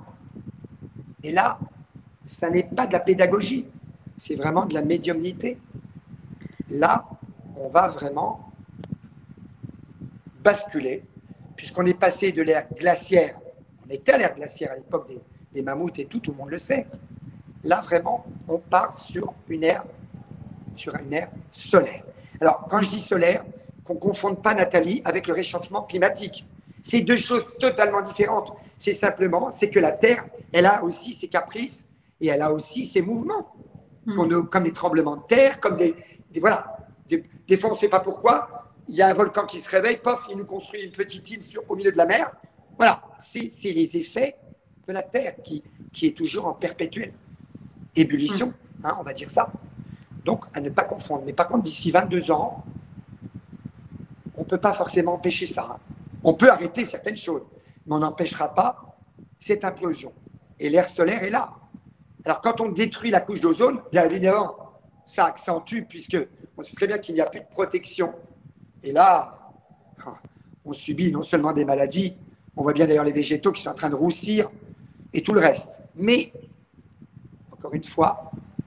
B: ça n'est pas de la pédagogie, c'est vraiment de la médiumnité. Là, on va vraiment basculer, puisqu'on est passé de l'ère glaciaire, on était à l'ère glaciaire à l'époque des mammouths et tout le monde le sait. Là, vraiment, on part sur une ère solaire. Alors, quand je dis solaire, qu'on ne confonde pas, Nathalie, avec le réchauffement climatique. C'est deux choses totalement différentes. C'est simplement, c'est que la Terre, elle a aussi ses caprices et elle a aussi ses mouvements, comme des tremblements de terre, comme voilà. Des fois, on ne sait pas pourquoi. Il y a un volcan qui se réveille, pof, il nous construit une petite île au milieu de la mer. Voilà, c'est les effets de la Terre qui est toujours en perpétuelle ébullition, hein, on va dire ça. Donc, à ne pas confondre. Mais par contre, d'ici 22 ans, on ne peut pas forcément empêcher ça. Hein. On peut arrêter certaines choses, mais on n'empêchera pas cette implosion. Et l'air solaire est là. Alors, quand on détruit la couche d'ozone, bien évidemment, ça accentue, puisque on sait très bien qu'il n'y a plus de protection. Et là, on subit non seulement des maladies, on voit bien d'ailleurs les végétaux qui sont en train de roussir, et tout le reste. Mais, encore une fois,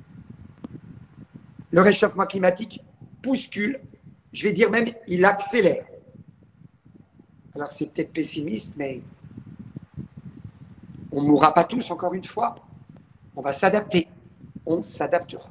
B: le réchauffement climatique bouscule, je vais dire même, il accélère. Alors c'est peut-être pessimiste, mais on ne mourra pas tous, encore une fois. On va s'adapter. On s'adaptera.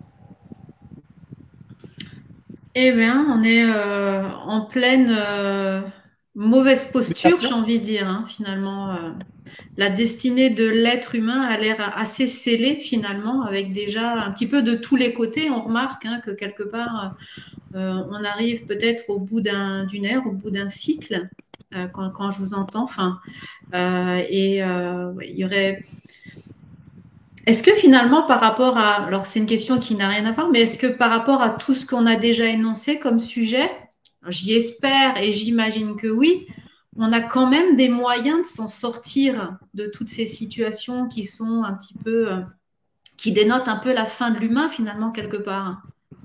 A: Eh bien, on est en pleine mauvaise posture, j'ai envie de dire, hein, finalement. La destinée de l'être humain a l'air assez scellée, finalement, avec déjà un petit peu de tous les côtés. On remarque hein, que quelque part, on arrive peut-être au bout d'une ère, au bout d'un cycle, quand je vous entends. Enfin, ouais, il y aurait... Est-ce que finalement, par rapport à... Alors, c'est une question qui n'a rien à voir, mais est-ce que par rapport à tout ce qu'on a déjà énoncé comme sujet, j'y espère et j'imagine que oui, on a quand même des moyens de s'en sortir de toutes ces situations qui sont un petit peu... qui dénotent un peu la fin de l'humain, finalement, quelque part.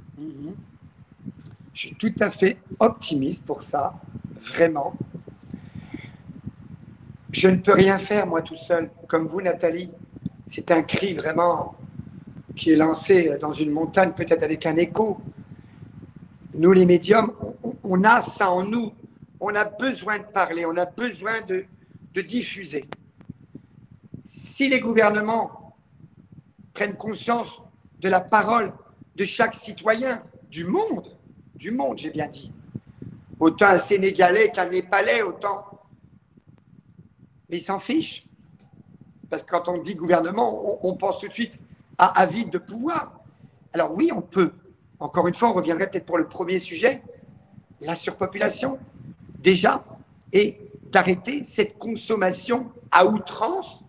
B: Je suis tout à fait optimiste pour ça, vraiment. Je ne peux rien faire, moi, tout seul, comme vous, Nathalie. C'est un cri vraiment qui est lancé dans une montagne, peut-être avec un écho. Nous, les médiums, on a ça en nous. On a besoin de parler, on a besoin de diffuser. Si les gouvernements prennent conscience de la parole de chaque citoyen du monde, j'ai bien dit, autant un Sénégalais qu'un Népalais, autant... Mais ils s'en fichent. Parce que quand on dit gouvernement, on pense tout de suite à vide de pouvoir. Alors oui, on peut. Encore une fois, on reviendrait peut-être pour le premier sujet, la surpopulation, déjà, et d'arrêter cette consommation à outrance,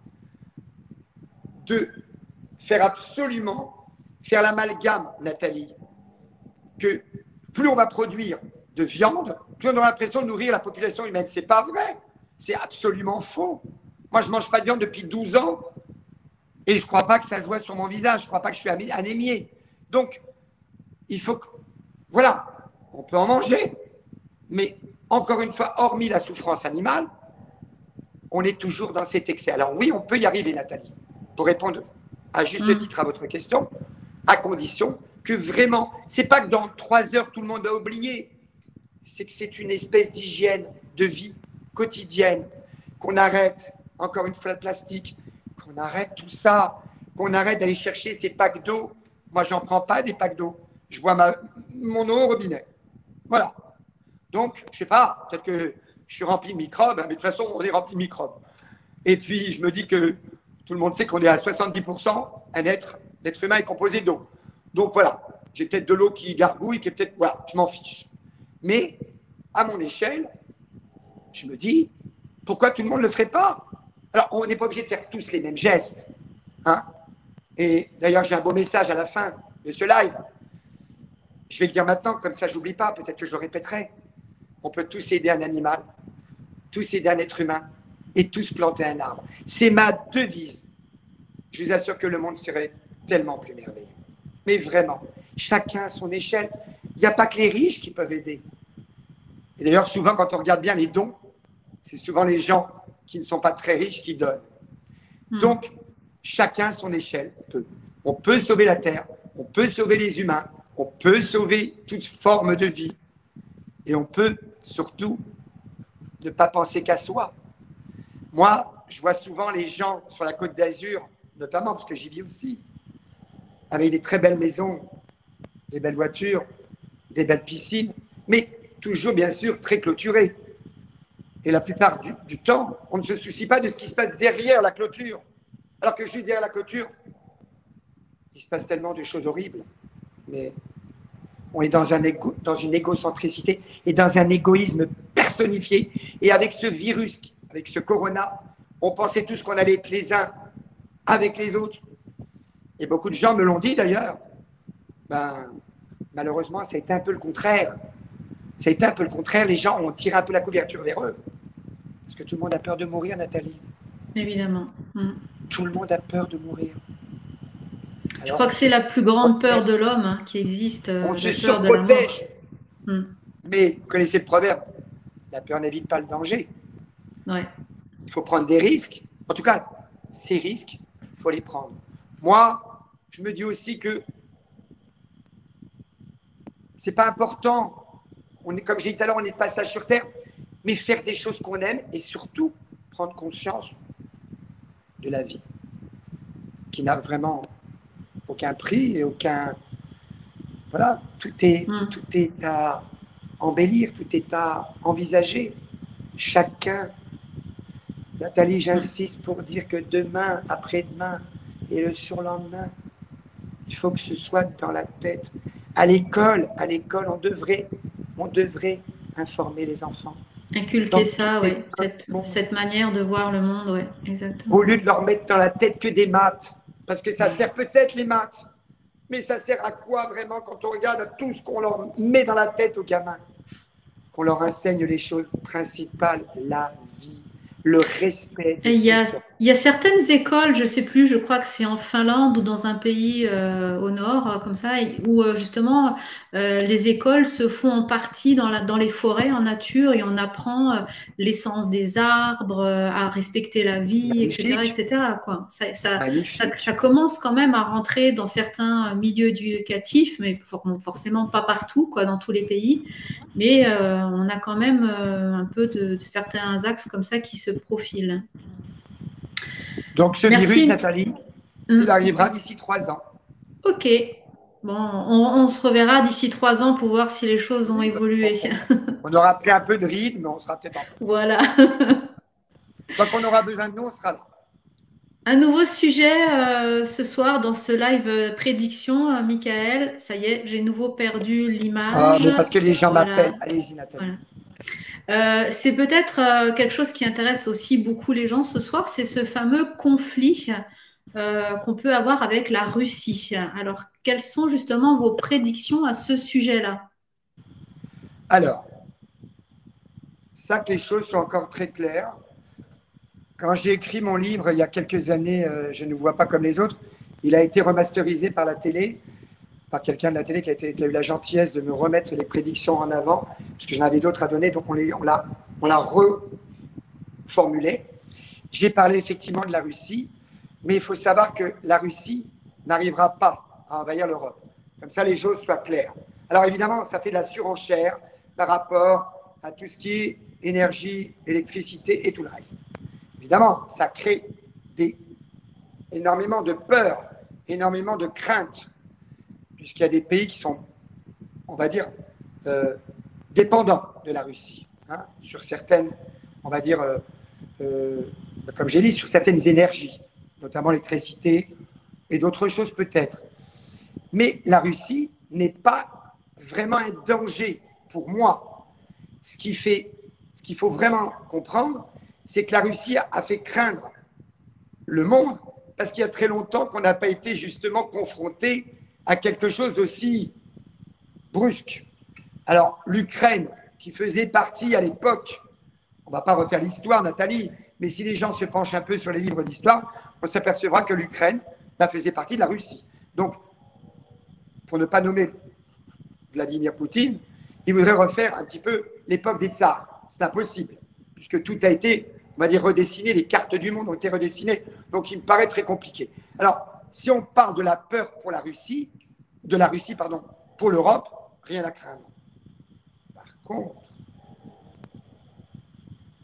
B: de faire absolument, faire l'amalgame, Nathalie, que plus on va produire de viande, plus on aura l'impression de nourrir la population humaine. C'est pas vrai. C'est absolument faux. Moi, je ne mange pas de viande depuis 12 ans et je ne crois pas que ça se voit sur mon visage. Je ne crois pas que je suis anémié. Donc, il faut que... Voilà, on peut en manger. Mais encore une fois, hormis la souffrance animale, on est toujours dans cet excès. Alors oui, on peut y arriver, Nathalie, pour répondre à juste titre à votre question, à condition que vraiment, ce n'est pas que dans 3 heures, tout le monde a oublié. C'est que c'est une espèce d'hygiène de vie quotidienne, qu'on arrête... encore une fois le plastique, qu'on arrête tout ça, qu'on arrête d'aller chercher ces packs d'eau. Moi, j'en prends pas des packs d'eau. Je bois mon eau au robinet. Voilà. Donc, je sais pas, peut-être que je suis rempli de microbes, mais de toute façon, on est rempli de microbes. Et puis, je me dis que tout le monde sait qu'on est à 70%, l'être humain est composé d'eau. Donc, voilà, j'ai peut-être de l'eau qui gargouille, qui est peut-être... Voilà, je m'en fiche. Mais, à mon échelle, je me dis, pourquoi tout le monde ne le ferait pas? Alors, on n'est pas obligé de faire tous les mêmes gestes. Hein. Et d'ailleurs, j'ai un beau message à la fin de ce live. Je vais le dire maintenant, comme ça je n'oublie pas, peut-être que je le répéterai. On peut tous aider un animal, tous aider un être humain et tous planter un arbre. C'est ma devise. Je vous assure que le monde serait tellement plus merveilleux. Mais vraiment, chacun à son échelle. Il n'y a pas que les riches qui peuvent aider. Et d'ailleurs, souvent, quand on regarde bien les dons, c'est souvent les gens qui ne sont pas très riches qui donnent. Donc, chacun à son échelle peut. On peut sauver la Terre, on peut sauver les humains, on peut sauver toute forme de vie et on peut surtout ne pas penser qu'à soi. Moi, je vois souvent les gens sur la Côte d'Azur, notamment parce que j'y vis aussi, avec des très belles maisons, des belles voitures, des belles piscines, mais toujours bien sûr très clôturées. Et la plupart du temps, on ne se soucie pas de ce qui se passe derrière la clôture. Alors que juste derrière la clôture, il se passe tellement de choses horribles. Mais on est dans une égocentricité et dans un égoïsme personnifié. Et avec ce virus, avec ce corona, on pensait tous qu'on allait être les uns avec les autres. Et beaucoup de gens me l'ont dit d'ailleurs. Ben, malheureusement, ça a été un peu le contraire. Ça a été un peu le contraire. Les gens ont tiré un peu la couverture vers eux. Parce que tout le monde a peur de mourir, Nathalie.
A: Évidemment.
B: Tout le monde a peur de mourir.
A: Alors, je crois que c'est la plus grande peur de l'homme qui existe.
B: On se
A: peur de la
B: surprotège.
A: mort.
B: Mais vous connaissez le proverbe, la peur n'évite pas le danger.
A: Ouais.
B: Il faut prendre des risques. En tout cas, ces risques, il faut les prendre. Moi, je me dis aussi que c'est pas important. Comme j'ai dit tout à l'heure, on est de passage sur Terre, mais faire des choses qu'on aime et surtout prendre conscience de la vie, qui n'a vraiment aucun prix et aucun... Voilà, tout est à embellir, tout est à envisager. Chacun... Nathalie, j'insiste pour dire que demain, après-demain et le surlendemain, il faut que ce soit dans la tête. À l'école, on devrait informer les enfants.
A: Inculquer ça, oui. Cette manière de voir le monde, oui, exactement.
B: Au lieu de leur mettre dans la tête que des maths, parce que ça sert peut-être les maths, mais ça sert à quoi vraiment quand on regarde tout ce qu'on leur met dans la tête aux gamins? Qu'on leur enseigne les choses principales, la vie, le respect.
A: Il y a certaines écoles, je sais plus, je crois que c'est en Finlande ou dans un pays au nord, comme ça, où justement les écoles se font en partie dans les forêts, en nature, et on apprend l'essence des arbres, à respecter la vie, etc., etc., quoi. Ça commence quand même à rentrer dans certains milieux éducatifs, mais forcément pas partout, quoi, dans tous les pays. Mais on a quand même un peu de certains axes comme ça qui se profilent.
B: Donc ce virus, Nathalie, il arrivera d'ici 3 ans.
A: Ok. Bon, on se reverra d'ici 3 ans pour voir si les choses ont évolué.
B: On aura pris un peu de rythme, mais on sera peut-être en...
A: Voilà.
B: Quand on aura besoin de nous, on sera là.
A: Un nouveau sujet ce soir dans ce live prédiction, Michael. Ça y est, j'ai nouveau perdu l'image.
B: Ah, mais parce que les gens m'appellent. Allez-y, Nathalie.
A: Voilà. C'est peut-être quelque chose qui intéresse aussi beaucoup les gens ce soir, c'est ce fameux conflit qu'on peut avoir avec la Russie. Alors, quelles sont justement vos prédictions à ce sujet-là?
B: Alors, ça que les choses sont encore très claires. Quand j'ai écrit mon livre il y a quelques années, Je ne vois pas comme les autres, il a été remasterisé par la télé, par quelqu'un de la télé qui a eu la gentillesse de me remettre les prédictions en avant, parce que j'en avais d'autres à donner, donc on l'a reformulé. J'ai parlé effectivement de la Russie, mais il faut savoir que la Russie n'arrivera pas à envahir l'Europe. Comme ça, les choses soient claires. Alors évidemment, ça fait de la surenchère par rapport à tout ce qui est énergie, électricité et tout le reste. Évidemment, ça crée énormément de peur, énormément de crainte, puisqu'il y a des pays qui sont, on va dire, dépendants de la Russie, hein, sur certaines, on va dire, comme j'ai dit, sur certaines énergies, notamment l'électricité et d'autres choses peut-être. Mais la Russie n'est pas vraiment un danger pour moi. Ce qu'il faut vraiment comprendre, c'est que la Russie a fait craindre le monde parce qu'il y a très longtemps qu'on n'a pas été justement confronté à quelque chose d'aussi brusque. Alors, l'Ukraine, qui faisait partie à l'époque, on ne va pas refaire l'histoire, Nathalie, mais si les gens se penchent un peu sur les livres d'histoire, on s'apercevra que l'Ukraine faisait partie de la Russie. Donc, pour ne pas nommer Vladimir Poutine, il voudrait refaire un petit peu l'époque des tsars. C'est impossible, puisque tout a été, on va dire, redessiné, les cartes du monde ont été redessinées, donc il me paraît très compliqué. Alors, si on parle de la peur pour la Russie, pour l'Europe, rien à craindre. Par contre,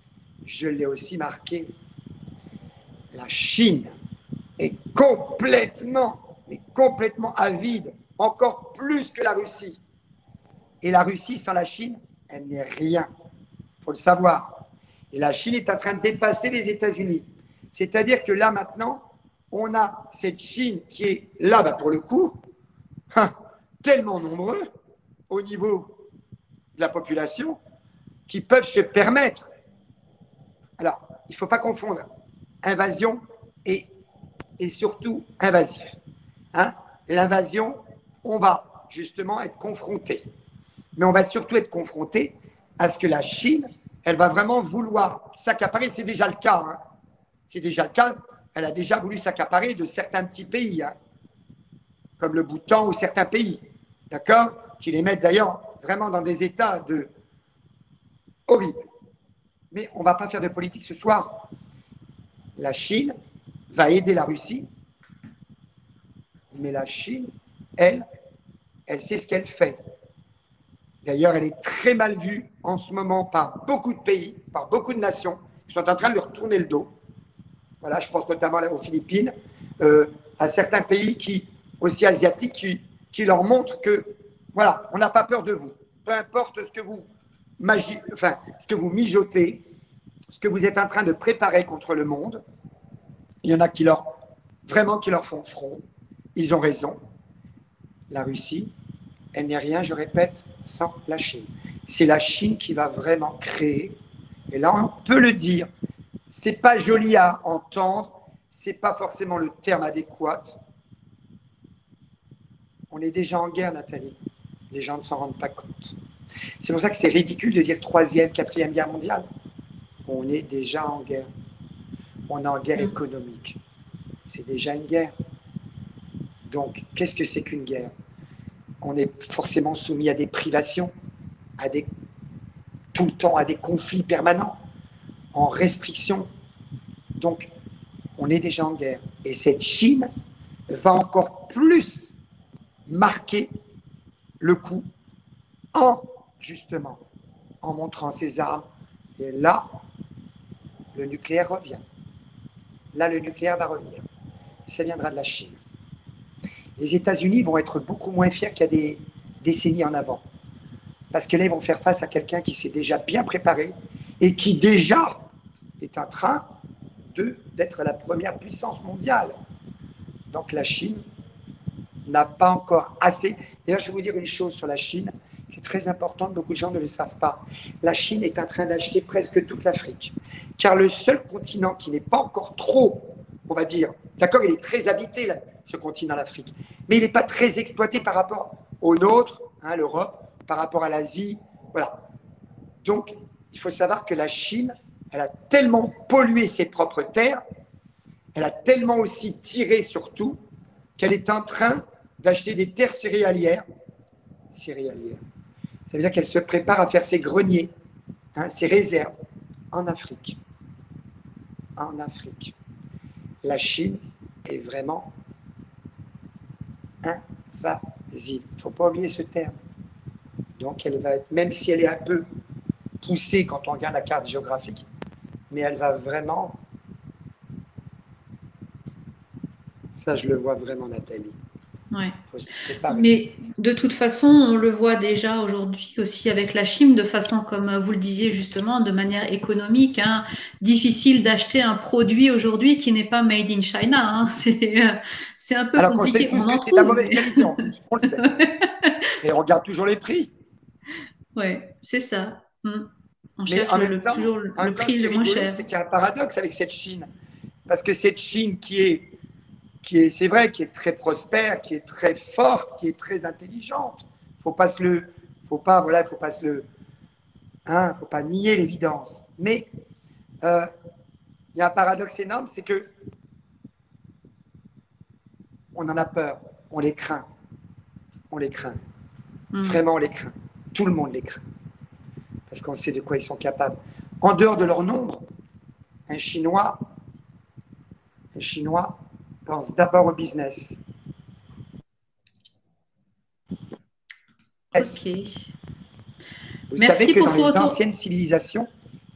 B: je l'ai aussi marqué, la Chine est complètement, mais complètement avide, encore plus que la Russie. Et la Russie, sans la Chine, elle n'est rien. Il faut le savoir. Et la Chine est en train de dépasser les États-Unis. C'est-à-dire que là, maintenant, on a cette Chine qui est là, pour le coup, tellement nombreux au niveau de la population qui peuvent se permettre. Alors, il ne faut pas confondre invasion et surtout invasif. L'invasion, on va justement être confronté. Mais on va surtout être confronté à ce que la Chine, elle va vraiment vouloir s'accaparer. C'est déjà le cas. C'est déjà le cas. Elle a déjà voulu s'accaparer de certains petits pays, comme le Bhoutan ou certains pays, d'accord, qui les mettent d'ailleurs vraiment dans des états de horribles. Mais on ne va pas faire de politique ce soir. La Chine va aider la Russie, mais la Chine, elle sait ce qu'elle fait. D'ailleurs, elle est très mal vue en ce moment par beaucoup de pays, par beaucoup de nations qui sont en train de lui retourner le dos. Voilà, je pense notamment aux Philippines, à certains pays aussi asiatiques qui leur montrent que, voilà, on n'a pas peur de vous. Peu importe ce que vous mijotez, ce que vous êtes en train de préparer contre le monde, il y en a qui leur font front. Ils ont raison. La Russie, elle n'est rien, je répète, sans la Chine. C'est la Chine qui va vraiment créer, et là on peut le dire, c'est pas joli à entendre, c'est pas forcément le terme adéquat. On est déjà en guerre, Nathalie. Les gens ne s'en rendent pas compte. C'est pour ça que c'est ridicule de dire 3e, 4e guerre mondiale. On est déjà en guerre. On est en guerre économique. C'est déjà une guerre. Donc, qu'est-ce que c'est qu'une guerre? On est forcément soumis à des privations, tout le temps à des conflits permanents, en restriction. Donc, on est déjà en guerre. Et cette Chine va encore plus marquer le coup justement, en montrant ses armes. Et là, le nucléaire revient. Là, le nucléaire va revenir. Ça viendra de la Chine. Les États-Unis vont être beaucoup moins fiers qu'il y a des décennies en avant. Parce que là, ils vont faire face à quelqu'un qui s'est déjà bien préparé et qui déjà est en train d'être la première puissance mondiale. Donc la Chine n'a pas encore assez. D'ailleurs, je vais vous dire une chose sur la Chine qui est très importante, beaucoup de gens ne le savent pas. La Chine est en train d'acheter presque toute l'Afrique. Car le seul continent qui n'est pas encore trop, on va dire, d'accord, il est très habité, là, ce continent, l'Afrique, mais il n'est pas très exploité par rapport au nôtre, l'Europe, par rapport à l'Asie. Voilà. Donc, il faut savoir que la Chine, elle a tellement pollué ses propres terres, elle a tellement aussi tiré sur tout, qu'elle est en train d'acheter des terres céréalières. Ça veut dire qu'elle se prépare à faire ses greniers, ses réserves en Afrique. En Afrique. La Chine est vraiment invasive. Il ne faut pas oublier ce terme. Donc elle va être, même si elle est un peu poussée quand on regarde la carte géographique, mais elle va vraiment, ça je le vois vraiment, Nathalie.
A: Ouais. Mais de toute façon, on le voit déjà aujourd'hui aussi avec la Chine, de façon, comme vous le disiez justement, de manière économique. Difficile d'acheter un produit aujourd'hui qui n'est pas made in China. C'est un peu compliqué.
B: Alors qu'on sait tous que c'est de la mauvaise qualité en plus, on le sait. Et on regarde toujours les prix.
A: Ouais, c'est ça. On
B: cherche
A: toujours le prix le moins cher.
B: C'est qu'il y a un paradoxe avec cette Chine. Parce que cette Chine qui est c'est vrai, qui est très prospère, qui est très forte, qui est très intelligente. Faut pas nier l'évidence. Mais il y a un paradoxe énorme, c'est que on en a peur, on les craint. Vraiment, on les craint. Tout le monde les craint. Parce qu'on sait de quoi ils sont capables. En dehors de leur nombre, un Chinois pense d'abord au business.
A: Ok.
B: Vous savez que dans les anciennes civilisations,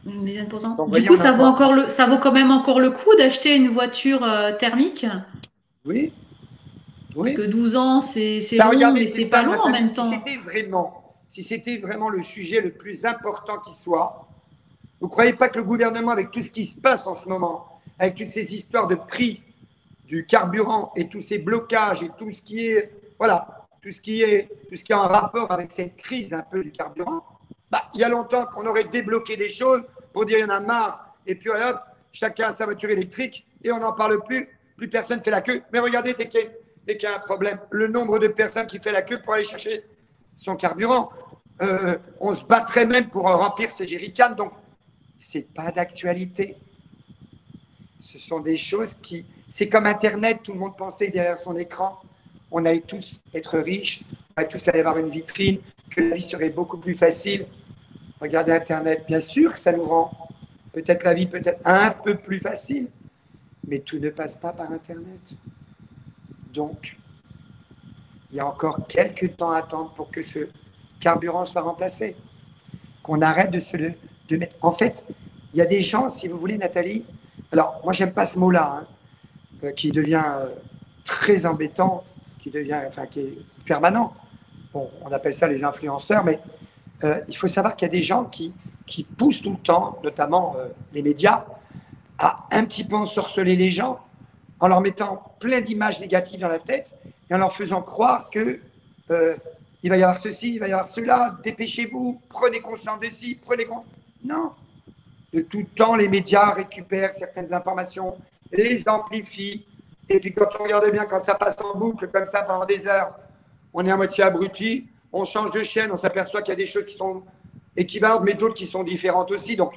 A: Une dizaine pour cent.
B: Donc, vous
A: Du
B: voyez,
A: coup,
B: on a encore.
A: ça vaut quand même encore le coup d'acheter une voiture thermique.
B: Oui,
A: Parce
B: oui.
A: que 12 ans, c'est
B: Ben,
A: long,
B: regardez,
A: mais
B: c'est
A: c'est pas
B: ça,
A: long en
B: Nathalie.
A: même temps.
B: Si c'était vraiment le sujet le plus important qui soit, vous ne croyez pas que le gouvernement, avec tout ce qui se passe en ce moment, avec toutes ces histoires de prix du carburant et tous ces blocages et tout ce qui est, voilà, tout ce qui est en rapport avec cette crise un peu du carburant, bah, il y a longtemps qu'on aurait débloqué des choses pour dire il y en a marre, et puis hop, chacun a sa voiture électrique et on n'en parle plus, plus personne fait la queue. Mais regardez, dès qu'il y a un problème, le nombre de personnes qui fait la queue pour aller chercher son carburant, on se battrait même pour remplir ses jerrycans, donc c'est pas d'actualité. Ce sont des choses qui... C'est comme Internet, tout le monde pensait derrière son écran, on allait tous être riches, on allait tous aller avoir une vitrine, que la vie serait beaucoup plus facile. Regardez Internet, bien sûr que ça nous rend peut-être la vie peut-être un peu plus facile, mais tout ne passe pas par Internet. Donc, il y a encore quelques temps à attendre pour que ce carburant soit remplacé, qu'on arrête de mettre... En fait, il y a des gens, si vous voulez, Nathalie, alors moi, j'aime pas ce mot-là, hein, qui devient très embêtant, qui est permanent. Bon, on appelle ça les influenceurs, mais il faut savoir qu'il y a des gens qui poussent tout le temps, notamment les médias, à un petit peu ensorceler les gens en leur mettant plein d'images négatives dans la tête et en leur faisant croire que il va y avoir ceci, il va y avoir cela, dépêchez-vous, prenez conscience de ci, prenez conscience. Non. De tout temps, les médias récupèrent certaines informations, les amplifient, et puis quand on regarde bien, quand ça passe en boucle comme ça pendant des heures, on est à moitié abruti, on change de chaîne, on s'aperçoit qu'il y a des choses qui sont équivalentes, mais d'autres qui sont différentes aussi. Donc,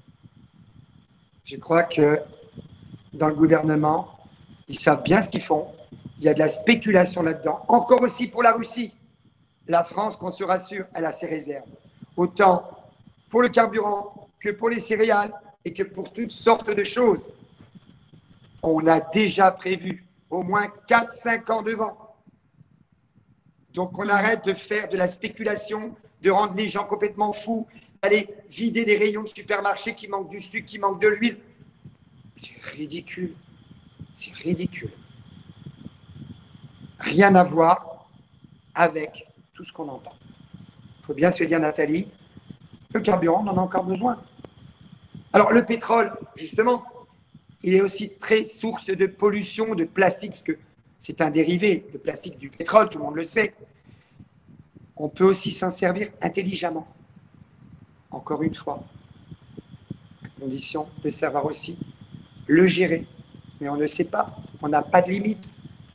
B: je crois que dans le gouvernement, ils savent bien ce qu'ils font. Il y a de la spéculation là-dedans. Encore aussi pour la Russie. La France, qu'on se rassure, elle a ses réserves. Autant pour le carburant que pour les céréales et que pour toutes sortes de choses. On a déjà prévu au moins 4-5 ans devant. Donc on arrête de faire de la spéculation, de rendre les gens complètement fous, d'aller vider des rayons de supermarché qui manquent du sucre, qui manquent de l'huile. C'est ridicule. C'est ridicule. Rien à voir avec tout ce qu'on entend. Il faut bien se dire, Nathalie, le carburant, on en a encore besoin. Alors le pétrole, justement, il est aussi très source de pollution, de plastique, parce que c'est un dérivé, le plastique du pétrole, tout le monde le sait. On peut aussi s'en servir intelligemment. Encore une fois, à condition de savoir aussi le gérer. Mais on ne sait pas, on n'a pas de limite.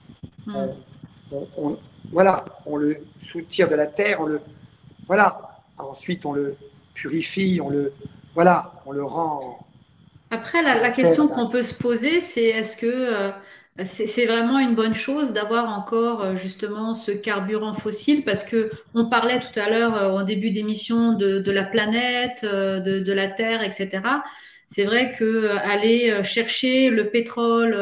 B: Voilà, on le soutire de la terre, voilà. Ensuite, on le purifie, on le rend.
A: Après, la question qu'on peut se poser, c'est est-ce que c'est vraiment une bonne chose d'avoir encore justement ce carburant fossile? Parce que on parlait tout à l'heure en début d'émission de la planète, de la Terre, etc. C'est vrai que aller chercher le pétrole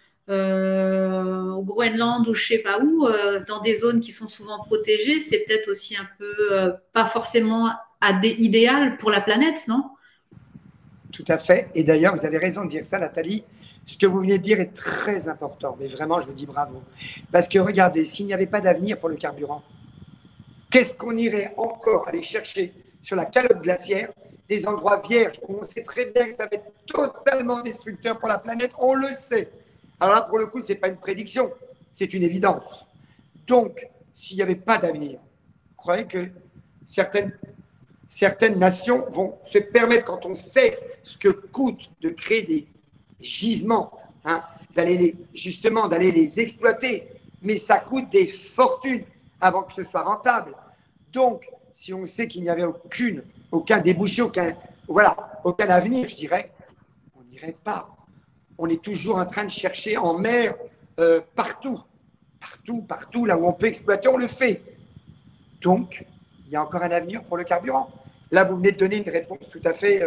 A: au Groenland ou je sais pas où, dans des zones qui sont souvent protégées, c'est peut-être aussi un peu pas forcément idéal pour la planète, non?
B: Tout à fait. Et d'ailleurs, vous avez raison de dire ça, Nathalie. Ce que vous venez de dire est très important. Mais vraiment, je vous dis bravo. Parce que regardez, s'il n'y avait pas d'avenir pour le carburant, qu'est-ce qu'on irait encore aller chercher sur la calotte glaciaire des endroits vierges où on sait très bien que ça va être totalement destructeur pour la planète? On le sait. Alors là, pour le coup, ce n'est pas une prédiction, c'est une évidence. Donc, s'il n'y avait pas d'avenir, vous croyez que certaines nations vont se permettre, quand on sait ce que coûte de créer des gisements, hein, d'aller les exploiter, mais ça coûte des fortunes avant que ce soit rentable. Donc, si on sait qu'il n'y avait aucun débouché, aucun avenir, je dirais, on n'irait pas. On est toujours en train de chercher en mer, partout, là où on peut exploiter, on le fait. Donc, il y a encore un avenir pour le carburant. Là, vous venez de donner une réponse tout à fait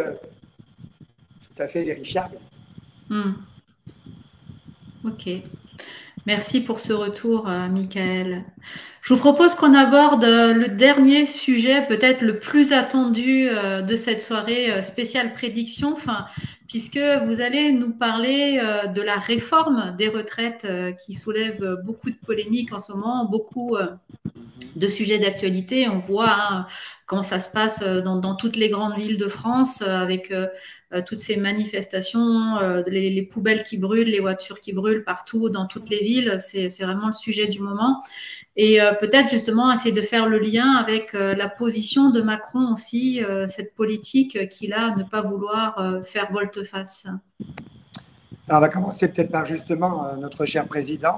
B: vérifiable.
A: Ok. Merci pour ce retour, Michael. Je vous propose qu'on aborde le dernier sujet, peut-être le plus attendu de cette soirée spéciale prédiction, enfin, puisque vous allez nous parler de la réforme des retraites qui soulève beaucoup de polémiques en ce moment, beaucoup de sujets d'actualité. On voit comment ça se passe dans toutes les grandes villes de France avec toutes ces manifestations, les poubelles qui brûlent, les voitures qui brûlent partout dans toutes les villes. C'est vraiment le sujet du moment. Et peut-être justement essayer de faire le lien avec la position de Macron aussi, cette politique qu'il a, ne pas vouloir faire volte-face.
B: Alors, on va commencer peut-être par justement notre cher président.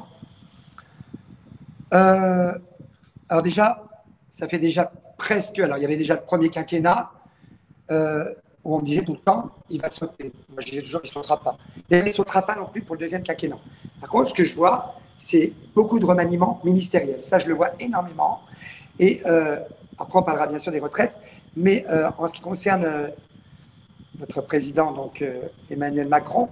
B: Alors déjà, ça fait déjà presque... Alors, il y avait déjà le premier quinquennat où on me disait tout le temps, il va sauter. Moi, je disais toujours, il ne sautera pas. Et il ne sautera pas non plus pour le deuxième quinquennat. Par contre, ce que je vois, c'est beaucoup de remaniements ministériels. Ça, je le vois énormément. Et après, on parlera bien sûr des retraites. Mais en ce qui concerne notre président, donc Emmanuel Macron,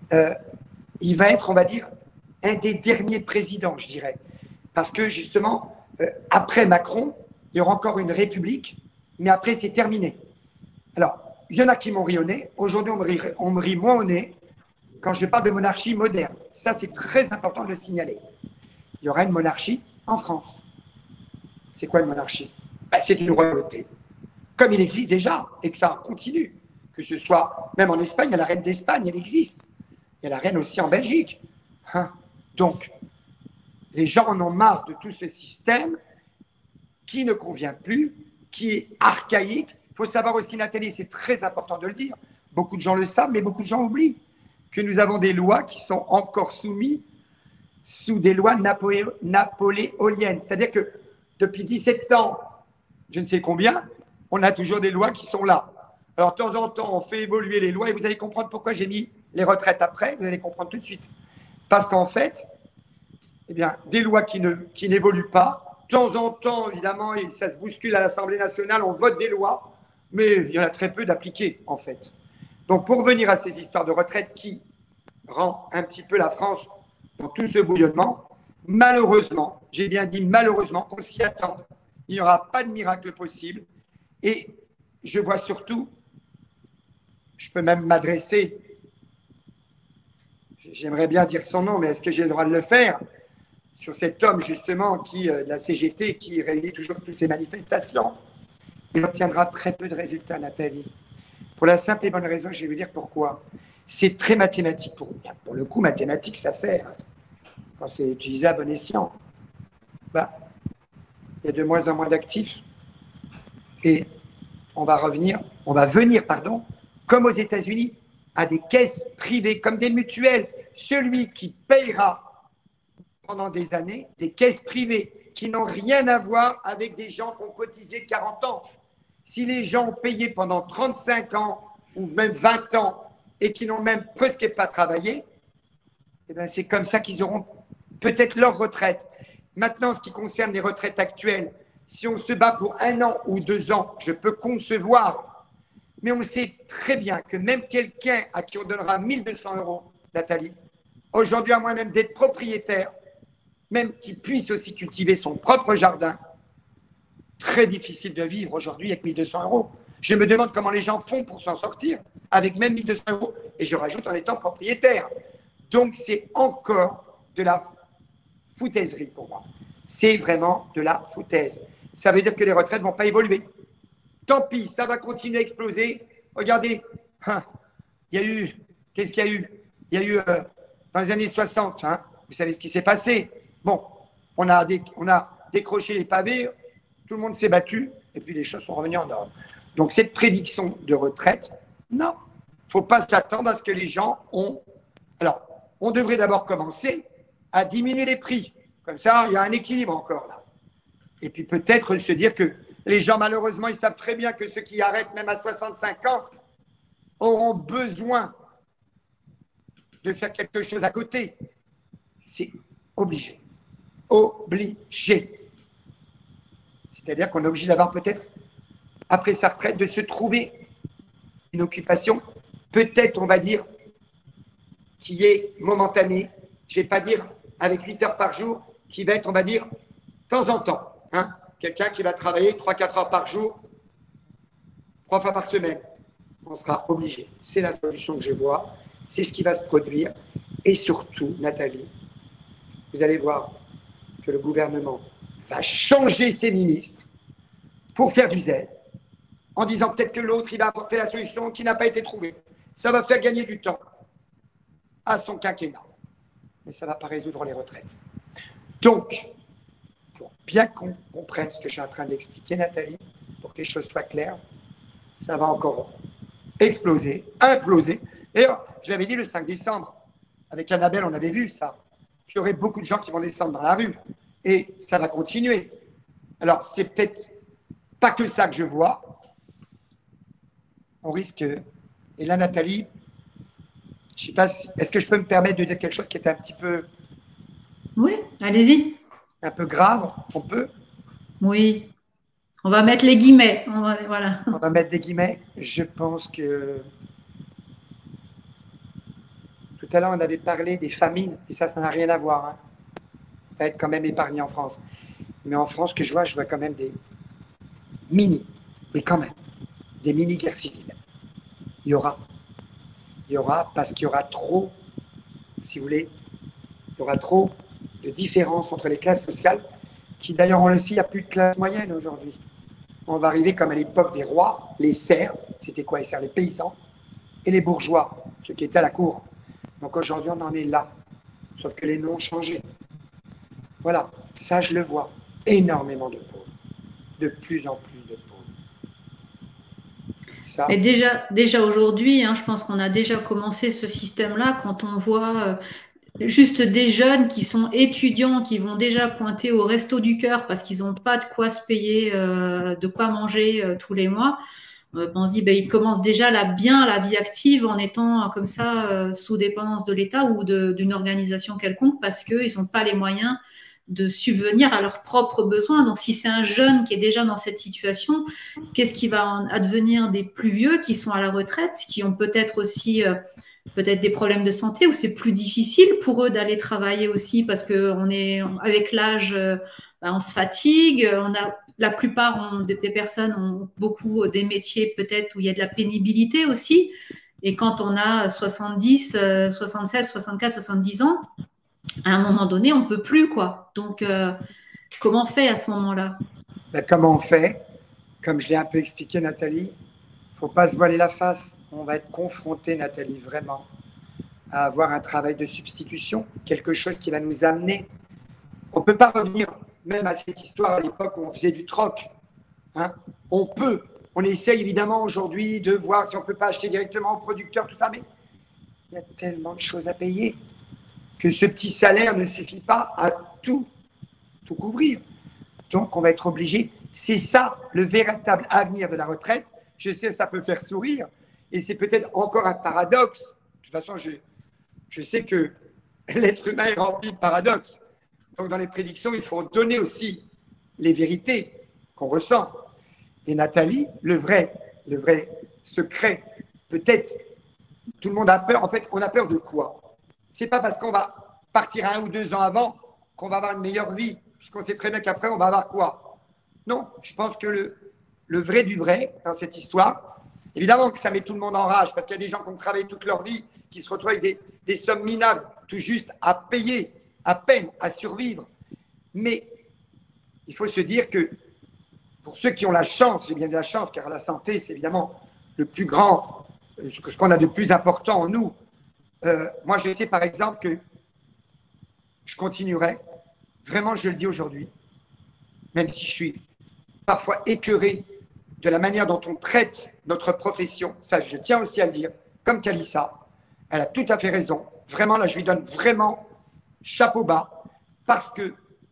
B: il va être, on va dire, un des derniers présidents, je dirais. Parce que justement, après Macron, il y aura encore une république, mais après, c'est terminé. Alors, il y en a qui m'ont ri au nez. Aujourd'hui, on me rit moins au nez quand je parle de monarchie moderne. Ça, c'est très important de le signaler. Il y aura une monarchie en France. C'est quoi une monarchie? Ben, c'est une royauté. Comme il existe déjà, et que ça continue. Que ce soit, même en Espagne, il y a la reine d'Espagne, elle existe. Il y a la reine aussi en Belgique. Hein? Donc, les gens en ont marre de tout ce système qui ne convient plus, qui est archaïque. Il faut savoir aussi, Nathalie, c'est très important de le dire, beaucoup de gens le savent, mais beaucoup de gens oublient que nous avons des lois qui sont encore soumises sous des lois napoléoniennes. C'est-à-dire que depuis 17 ans, je ne sais combien, on a toujours des lois qui sont là. Alors, de temps en temps, on fait évoluer les lois et vous allez comprendre pourquoi j'ai mis les retraites après, vous allez comprendre tout de suite. Parce qu'en fait, eh bien, des lois qui n'évoluent pas, de temps en temps, évidemment, et ça se bouscule à l'Assemblée nationale, on vote des lois, mais il y en a très peu d'appliquées, en fait. Donc, pour revenir à ces histoires de retraite qui rend un petit peu la France dans tout ce bouillonnement, malheureusement, j'ai bien dit malheureusement, qu'on s'y attend. Il n'y aura pas de miracle possible. Et je vois surtout, je peux même m'adresser, j'aimerais bien dire son nom, mais est-ce que j'ai le droit de le faire, sur cet homme justement de la CGT qui réunit toujours toutes ces manifestations. Il obtiendra très peu de résultats, Nathalie. Pour la simple et bonne raison, je vais vous dire pourquoi. C'est très mathématique. Pour le coup, mathématique, ça sert. Quand c'est utilisé à bon escient. Il y a de moins en moins d'actifs. Et on va venir, comme aux États-Unis, à des caisses privées, comme des mutuelles. Celui qui payera pendant des années des caisses privées qui n'ont rien à voir avec des gens qui ont cotisé 40 ans. Si les gens ont payé pendant 35 ans ou même 20 ans et qui n'ont même presque pas travaillé, eh bien c'est comme ça qu'ils auront peut-être leur retraite. Maintenant, ce qui concerne les retraites actuelles, si on se bat pour 1 an ou 2 ans, je peux concevoir. Mais on sait très bien que même quelqu'un à qui on donnera 1 200 €, Nathalie, aujourd'hui, à moins même d'être propriétaire, même qui puisse aussi cultiver son propre jardin, très difficile de vivre aujourd'hui avec 1 200 €. Je me demande comment les gens font pour s'en sortir avec même 1 200 €, et je rajoute en étant propriétaire. Donc, c'est encore de la foutaiserie pour moi. C'est vraiment de la foutaise. Ça veut dire que les retraites ne vont pas évoluer. Tant pis, ça va continuer à exploser. Regardez, il y a eu, qu'est-ce qu'il y a eu? Il y a eu dans les années 60, vous savez ce qui s'est passé. Bon, on a décroché les pavés, tout le monde s'est battu, et puis les choses sont revenues en ordre. Donc cette prédiction de retraite, non, il ne faut pas s'attendre à ce que les gens ont... Alors, on devrait d'abord commencer à diminuer les prix. Comme ça, il y a un équilibre encore là. Et puis peut-être se dire que les gens, malheureusement, ils savent très bien que ceux qui arrêtent même à 65 ans auront besoin de faire quelque chose à côté. C'est obligé. Obligé. C'est-à-dire qu'on est obligé d'avoir peut-être, après sa retraite, de se trouver une occupation, peut-être, on va dire, qui est momentanée. Je ne vais pas dire avec 8 heures par jour, qui va être, on va dire, de temps en temps. Hein, quelqu'un qui va travailler 3-4 heures par jour, 3 fois par semaine. On sera obligé. C'est la solution que je vois. C'est ce qui va se produire. Et surtout, Nathalie, vous allez voir que le gouvernement va changer ses ministres pour faire du zèle, en disant peut-être que l'autre, il va apporter la solution qui n'a pas été trouvée. Ça va faire gagner du temps à son quinquennat. Mais ça ne va pas résoudre les retraites. Donc, pour bien qu'on comprenne ce que je suis en train d'expliquer, Nathalie, pour que les choses soient claires, ça va encore exploser, imploser. D'ailleurs, je l'avais dit le 5 décembre, avec Annabelle, on avait vu ça, qu'il y aurait beaucoup de gens qui vont descendre dans la rue. Et ça va continuer. Alors, c'est peut-être pas que ça que je vois. On risque... Et là, Nathalie, je ne sais pas si... Est-ce que je peux me permettre de dire quelque chose qui est un petit peu...
A: Oui, allez-y.
B: Un peu grave, on peut?
A: Oui. On va mettre les guillemets. Voilà.
B: On va mettre des guillemets. Je pense que... Tout à l'heure, on avait parlé des famines, et ça n'a rien à voir. Hein. Ça va être quand même épargné en France. Mais en France, ce que je vois quand même des mini, mais quand même, des mini-guerres civiles. Il y aura parce qu'il y aura trop, si vous voulez, il y aura trop de différences entre les classes sociales, qui d'ailleurs, on le sait, il n'y a plus de classe moyenne aujourd'hui. On va arriver comme à l'époque des rois, les serfs, c'était quoi les serfs? Les paysans, et les bourgeois, ceux qui étaient à la cour. Donc aujourd'hui, on en est là, sauf que les noms ont changé. Voilà, ça je le vois, énormément de pauvres, de plus en plus de pauvres. Ça.
A: Mais déjà aujourd'hui, hein, je pense qu'on a déjà commencé ce système-là quand on voit juste des jeunes qui sont étudiants, qui vont déjà pointer au resto du cœur parce qu'ils n'ont pas de quoi se payer, de quoi manger tous les mois. On se dit, ben, ils commencent déjà bien la vie active en étant comme ça sous dépendance de l'État ou d'une organisation quelconque parce qu'ils n'ont pas les moyens de subvenir à leurs propres besoins. Donc, si c'est un jeune qui est déjà dans cette situation, qu'est-ce qui va advenir des plus vieux qui sont à la retraite, qui ont peut-être aussi peut-être des problèmes de santé, où c'est plus difficile pour eux d'aller travailler aussi parce que avec l'âge, ben, on se fatigue, la plupart des personnes ont beaucoup des métiers peut-être où il y a de la pénibilité aussi. Et quand on a 70, 76, 64, 70 ans, à un moment donné, on ne peut plus, quoi. Donc, comment on fait à ce moment-là?
B: Ben, comment on fait? Comme je l'ai un peu expliqué, Nathalie, il ne faut pas se voiler la face. On va être confronté, Nathalie, vraiment, à avoir un travail de substitution, quelque chose qui va nous amener. On ne peut pas revenir même à cette histoire à l'époque où on faisait du troc. Hein? On essaye évidemment aujourd'hui de voir si on ne peut pas acheter directement au producteur, tout ça, mais il y a tellement de choses à payer que ce petit salaire ne suffit pas à tout couvrir. Donc, on va être obligé. C'est ça, le véritable avenir de la retraite. Je sais, ça peut faire sourire, et c'est peut-être encore un paradoxe. De toute façon, je sais que l'être humain est rempli de paradoxes. Donc, dans les prédictions, il faut donner aussi les vérités qu'on ressent. Et Nathalie, le vrai secret, peut-être, tout le monde a peur. En fait, on a peur de quoi? C'est pas parce qu'on va partir 1 ou 2 ans avant qu'on va avoir une meilleure vie, puisqu'on sait très bien qu'après, on va avoir quoi? Non, je pense que le vrai du vrai dans cette histoire, évidemment que ça met tout le monde en rage, parce qu'il y a des gens qui ont travaillé toute leur vie, qui se retrouvent avec des sommes minables, tout juste à payer, à peine, à survivre. Mais il faut se dire que pour ceux qui ont la chance, j'ai bien de la chance, car la santé, c'est évidemment le plus grand, ce qu'on a de plus important en nous. Moi, je sais par exemple que je continuerai, vraiment, je le dis aujourd'hui, même si je suis parfois écœuré de la manière dont on traite notre profession, ça je tiens aussi à le dire, comme Kalissa, elle a tout à fait raison. Vraiment, là, je lui donne vraiment chapeau bas, parce que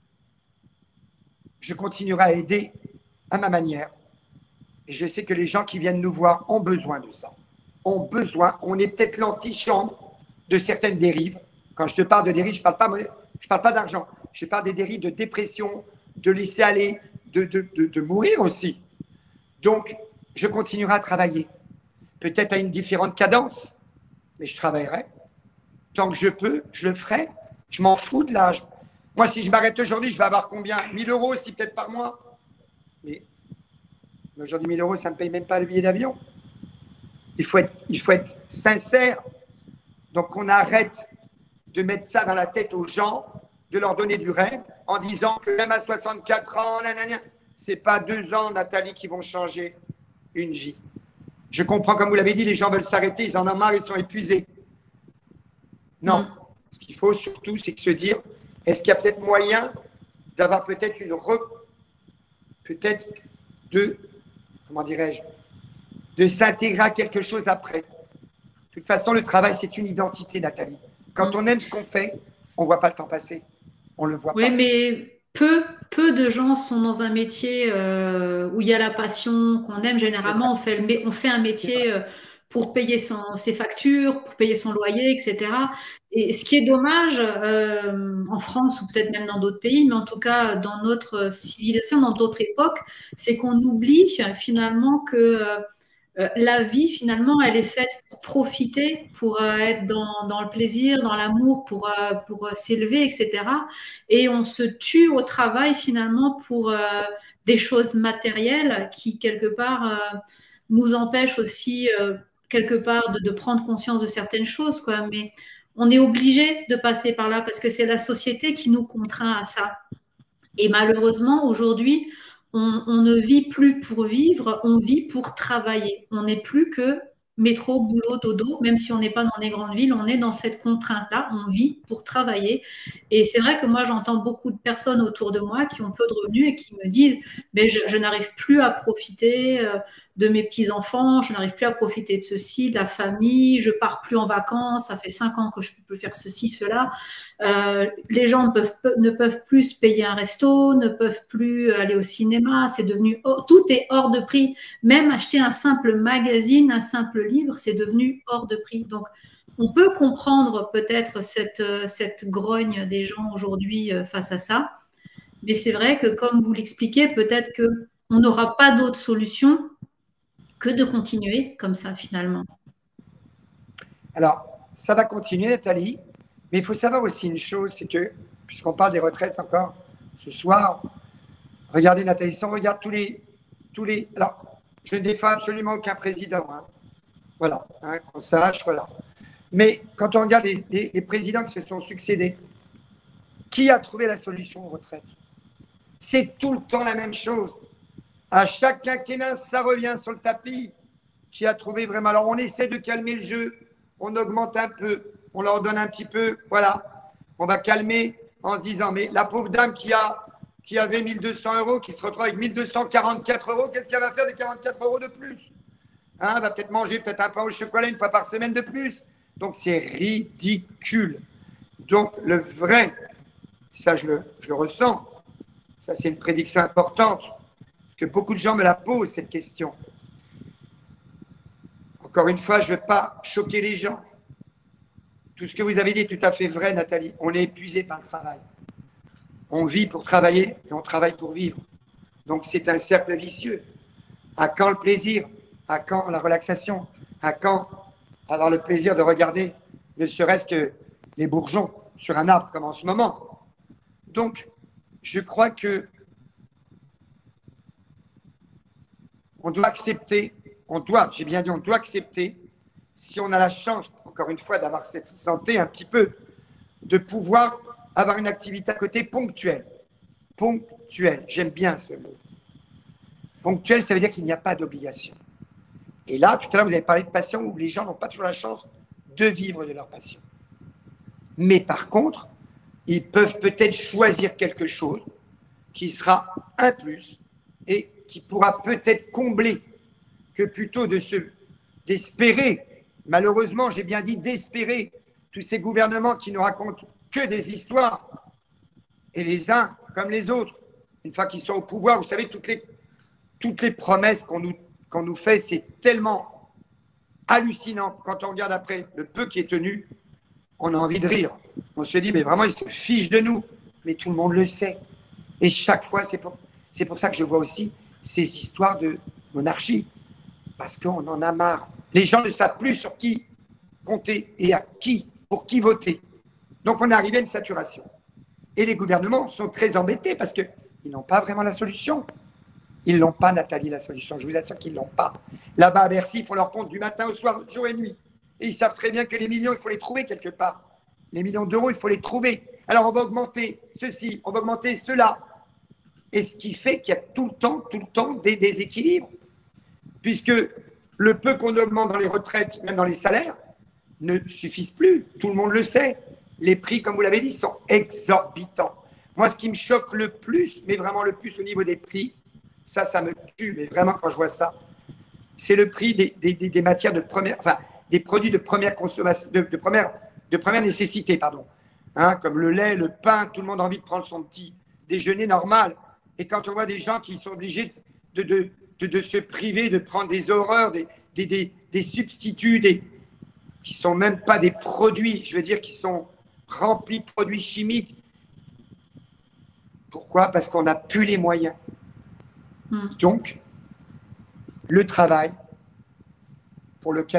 B: je continuerai à aider à ma manière. Et je sais que les gens qui viennent nous voir ont besoin de ça. Ont besoin, on est peut-être l'antichambre de certaines dérives. Quand je te parle de dérives, je ne parle pas d'argent. Je parle des dérives de dépression, de laisser aller, de mourir aussi. Donc, je continuerai à travailler. Peut-être à une différente cadence, mais je travaillerai. Tant que je peux, je le ferai. Je m'en fous de l'âge. Moi, si je m'arrête aujourd'hui, je vais avoir combien? 1 000 euros aussi, peut-être par mois. Mais aujourd'hui, 1 000 euros, ça ne me paye même pas le billet d'avion. Il faut être sincère. Donc, on arrête de mettre ça dans la tête aux gens, de leur donner du rêve, en disant que même à 64 ans, ce n'est pas 2 ans, Nathalie, qui vont changer une vie. Je comprends, comme vous l'avez dit, les gens veulent s'arrêter, ils en ont marre, ils sont épuisés. Non. Ce qu'il faut surtout, c'est se dire, est-ce qu'il y a peut-être moyen d'avoir peut-être comment dirais-je, de s'intégrer à quelque chose après. De toute façon, le travail, c'est une identité, Nathalie. Quand on aime ce qu'on fait, on ne voit pas le temps passer. On ne le voit pas.
A: Oui, mais peu de gens sont dans un métier où il y a la passion qu'on aime. Généralement, on fait un métier pour payer ses factures, pour payer son loyer, etc. Et ce qui est dommage en France ou peut-être même dans d'autres pays, mais en tout cas dans notre civilisation, dans d'autres époques, c'est qu'on oublie finalement que la vie, finalement, elle est faite pour profiter, pour être dans le plaisir, dans l'amour, pour s'élever, etc. Et on se tue au travail, finalement, pour des choses matérielles qui, quelque part, nous empêchent aussi, quelque part, de prendre conscience de certaines choses, quoi. Mais on est obligé de passer par là parce que c'est la société qui nous contraint à ça. Et malheureusement, aujourd'hui, on ne vit plus pour vivre, on vit pour travailler. On n'est plus que métro, boulot, dodo, même si on n'est pas dans des grandes villes, on est dans cette contrainte-là, on vit pour travailler. Et c'est vrai que moi, j'entends beaucoup de personnes autour de moi qui ont peu de revenus et qui me disent, mais je n'arrive plus à profiter de mes petits-enfants, je n'arrive plus à profiter de ceci, de la famille, je pars plus en vacances, ça fait 5 ans que je peux plus faire ceci, cela. Les gens ne peuvent plus se payer un resto, ne peuvent plus aller au cinéma, c'est devenu, tout est hors de prix. Même acheter un simple magazine, un simple livre, c'est devenu hors de prix. Donc, on peut comprendre peut-être cette grogne des gens aujourd'hui face à ça. Mais c'est vrai que, comme vous l'expliquez, peut-être qu'on n'aura pas d'autre solution que de continuer comme ça, finalement.
B: Alors, ça va continuer, Nathalie, mais il faut savoir aussi une chose, c'est que, puisqu'on parle des retraites encore ce soir, regardez, Nathalie, si on regarde tous les... Alors, je ne défends absolument aucun président, hein. Voilà, hein, qu'on sache, voilà. Mais quand on regarde les présidents qui se sont succédés, qui a trouvé la solution aux retraites? C'est tout le temps la même chose. À chaque quinquennat, ça revient sur le tapis. Qui a trouvé vraiment? Alors, on essaie de calmer le jeu, on augmente un peu, on leur donne un petit peu, voilà. On va calmer en disant, mais la pauvre dame qui avait 1 200 euros, qui se retrouve avec 1 244 euros, qu'est-ce qu'elle va faire des 44 euros de plus? Hein, elle va peut-être manger peut-être un pain au chocolat 1 fois par semaine de plus. Donc, c'est ridicule. Donc, le vrai, ça je le ressens, ça c'est une prédiction importante, parce que beaucoup de gens me la posent, cette question. Encore une fois, je ne veux pas choquer les gens. Tout ce que vous avez dit est tout à fait vrai, Nathalie. On est épuisé par le travail. On vit pour travailler et on travaille pour vivre. Donc, c'est un cercle vicieux. À quand le plaisir? À quand la relaxation? À quand avoir le plaisir de regarder ne serait-ce que les bourgeons sur un arbre comme en ce moment? Donc, je crois que on doit accepter, j'ai bien dit, on doit accepter, si on a la chance, encore une fois, d'avoir cette santé un petit peu, de pouvoir avoir une activité à côté ponctuelle. Ponctuelle, j'aime bien ce mot. Ponctuelle, ça veut dire qu'il n'y a pas d'obligation. Et là, tout à l'heure, vous avez parlé de passion où les gens n'ont pas toujours la chance de vivre de leur passion. Mais par contre, ils peuvent peut-être choisir quelque chose qui sera un plus et qui pourra peut-être combler que plutôt d'espérer, malheureusement, j'ai bien dit d'espérer, tous ces gouvernements qui ne racontent que des histoires, et les uns comme les autres, une fois qu'ils sont au pouvoir, vous savez, toutes les promesses qu'on nous fait, c'est tellement hallucinant. Quand on regarde après le peu qui est tenu, on a envie de rire. On se dit, mais vraiment, ils se fichent de nous. Mais tout le monde le sait. Et chaque fois, c'est pour ça que je vois aussi ces histoires de monarchie. Parce qu'on en a marre. Les gens ne savent plus sur qui compter et pour qui voter. Donc, on est arrivé à une saturation. Et les gouvernements sont très embêtés parce qu'ils n'ont pas vraiment la solution. Ils n'ont pas, Nathalie, la solution. Je vous assure qu'ils ne l'ont pas. Là-bas, à Bercy, ils font leur compte du matin au soir, jour et nuit. Et ils savent très bien que les millions, il faut les trouver quelque part. Les millions d'euros, il faut les trouver. Alors, on va augmenter ceci, on va augmenter cela. Et ce qui fait qu'il y a tout le temps des déséquilibres. Puisque le peu qu'on augmente dans les retraites, même dans les salaires, ne suffisent plus. Tout le monde le sait. Les prix, comme vous l'avez dit, sont exorbitants. Moi, ce qui me choque le plus, mais vraiment le plus au niveau des prix, ça me tue, mais vraiment quand je vois ça, c'est le prix des matières de première, enfin, des produits de première consommation, de première nécessité, pardon. Hein, comme le lait, le pain, tout le monde a envie de prendre son petit déjeuner normal. Et quand on voit des gens qui sont obligés de se priver, de prendre des horreurs, des substituts, qui ne sont même pas des produits, je veux dire, qui sont remplis de produits chimiques. Pourquoi? Parce qu'on n'a plus les moyens. Donc, le travail pour lequel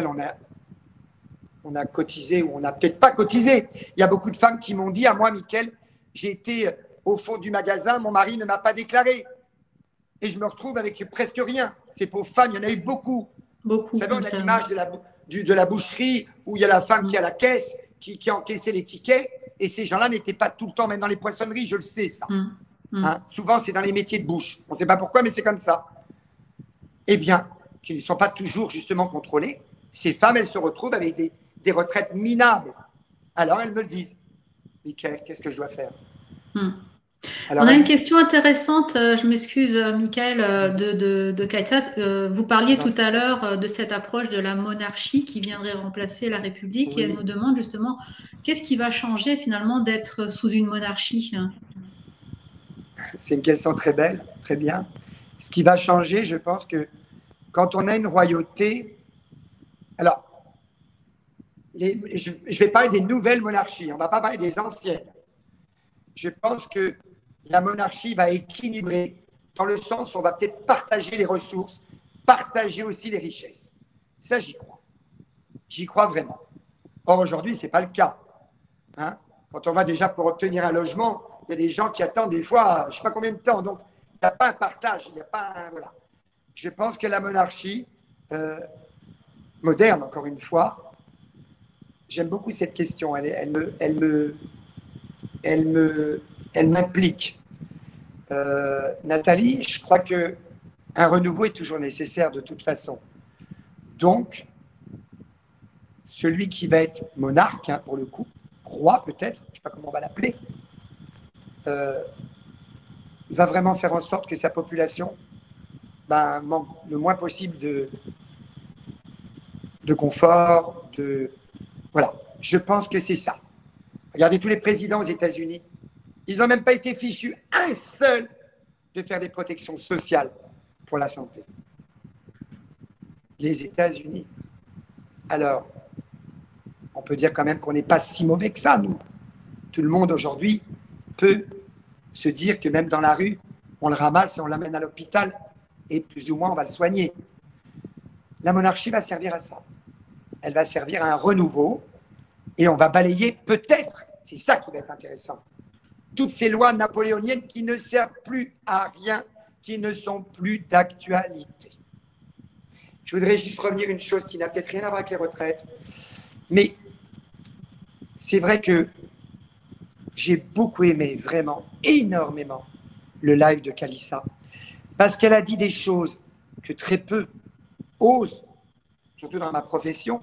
B: on a cotisé ou on n'a peut-être pas cotisé. Il y a beaucoup de femmes qui m'ont dit à moi, Mickaël, j'ai été au fond du magasin, mon mari ne m'a pas déclaré. Et je me retrouve avec presque rien. Ces pauvres femmes, il y en a eu beaucoup. Vous savez, on a l'image de la boucherie où il y a la femme qui est à la caisse, qui a encaissé les tickets. Et ces gens-là n'étaient pas tout le temps, même dans les poissonneries, je le sais, ça. Hein, souvent, c'est dans les métiers de bouche. On ne sait pas pourquoi, mais c'est comme ça. Eh bien, qui ne sont pas toujours justement contrôlés, ces femmes, elles se retrouvent avec des retraites minables. Alors, elles me le disent. Mickaël, qu'est-ce que je dois faire?
A: Alors, on a une question intéressante, je m'excuse Mickaël, de Kaitzas. Vous parliez tout à l'heure de cette approche de la monarchie qui viendrait remplacer la République, oui. Et elle nous demande justement qu'est-ce qui va changer finalement d'être sous une monarchie?
B: C'est une question très belle, très bien. Ce qui va changer, je pense que quand on a une royauté, alors, je vais parler des nouvelles monarchies, on ne va pas parler des anciennes. Je pense que la monarchie va équilibrer dans le sens où on va peut-être partager les ressources, partager aussi les richesses. Ça, j'y crois. J'y crois vraiment. Or, aujourd'hui, ce n'est pas le cas. Hein? Quand on va déjà pour obtenir un logement, il y a des gens qui attendent des fois, je ne sais pas combien de temps. Donc, il n'y a pas un partage, il n'y a pas un… Voilà. Je pense que la monarchie moderne, encore une fois, j'aime beaucoup cette question. Elle m'implique. Nathalie, je crois qu'un renouveau est toujours nécessaire de toute façon. Donc, celui qui va être monarque, hein, pour le coup, roi peut-être, je ne sais pas comment on va l'appeler, va vraiment faire en sorte que sa population manque le moins possible de confort, Voilà, je pense que c'est ça. Regardez tous les présidents aux États-Unis. Ils n'ont même pas été fichus un seul de faire des protections sociales pour la santé. Les États-Unis. Alors, on peut dire quand même qu'on n'est pas si mauvais que ça, nous. Tout le monde aujourd'hui peut se dire que même dans la rue, on le ramasse et on l'amène à l'hôpital et plus ou moins on va le soigner. La monarchie va servir à ça. Elle va servir à un renouveau et on va balayer peut-être, c'est ça qui va être intéressant, toutes ces lois napoléoniennes qui ne servent plus à rien, qui ne sont plus d'actualité. Je voudrais juste revenir à une chose qui n'a peut-être rien à voir avec les retraites, mais c'est vrai que j'ai beaucoup aimé, vraiment, énormément, le live de Kalissa, parce qu'elle a dit des choses que très peu osent, surtout dans ma profession.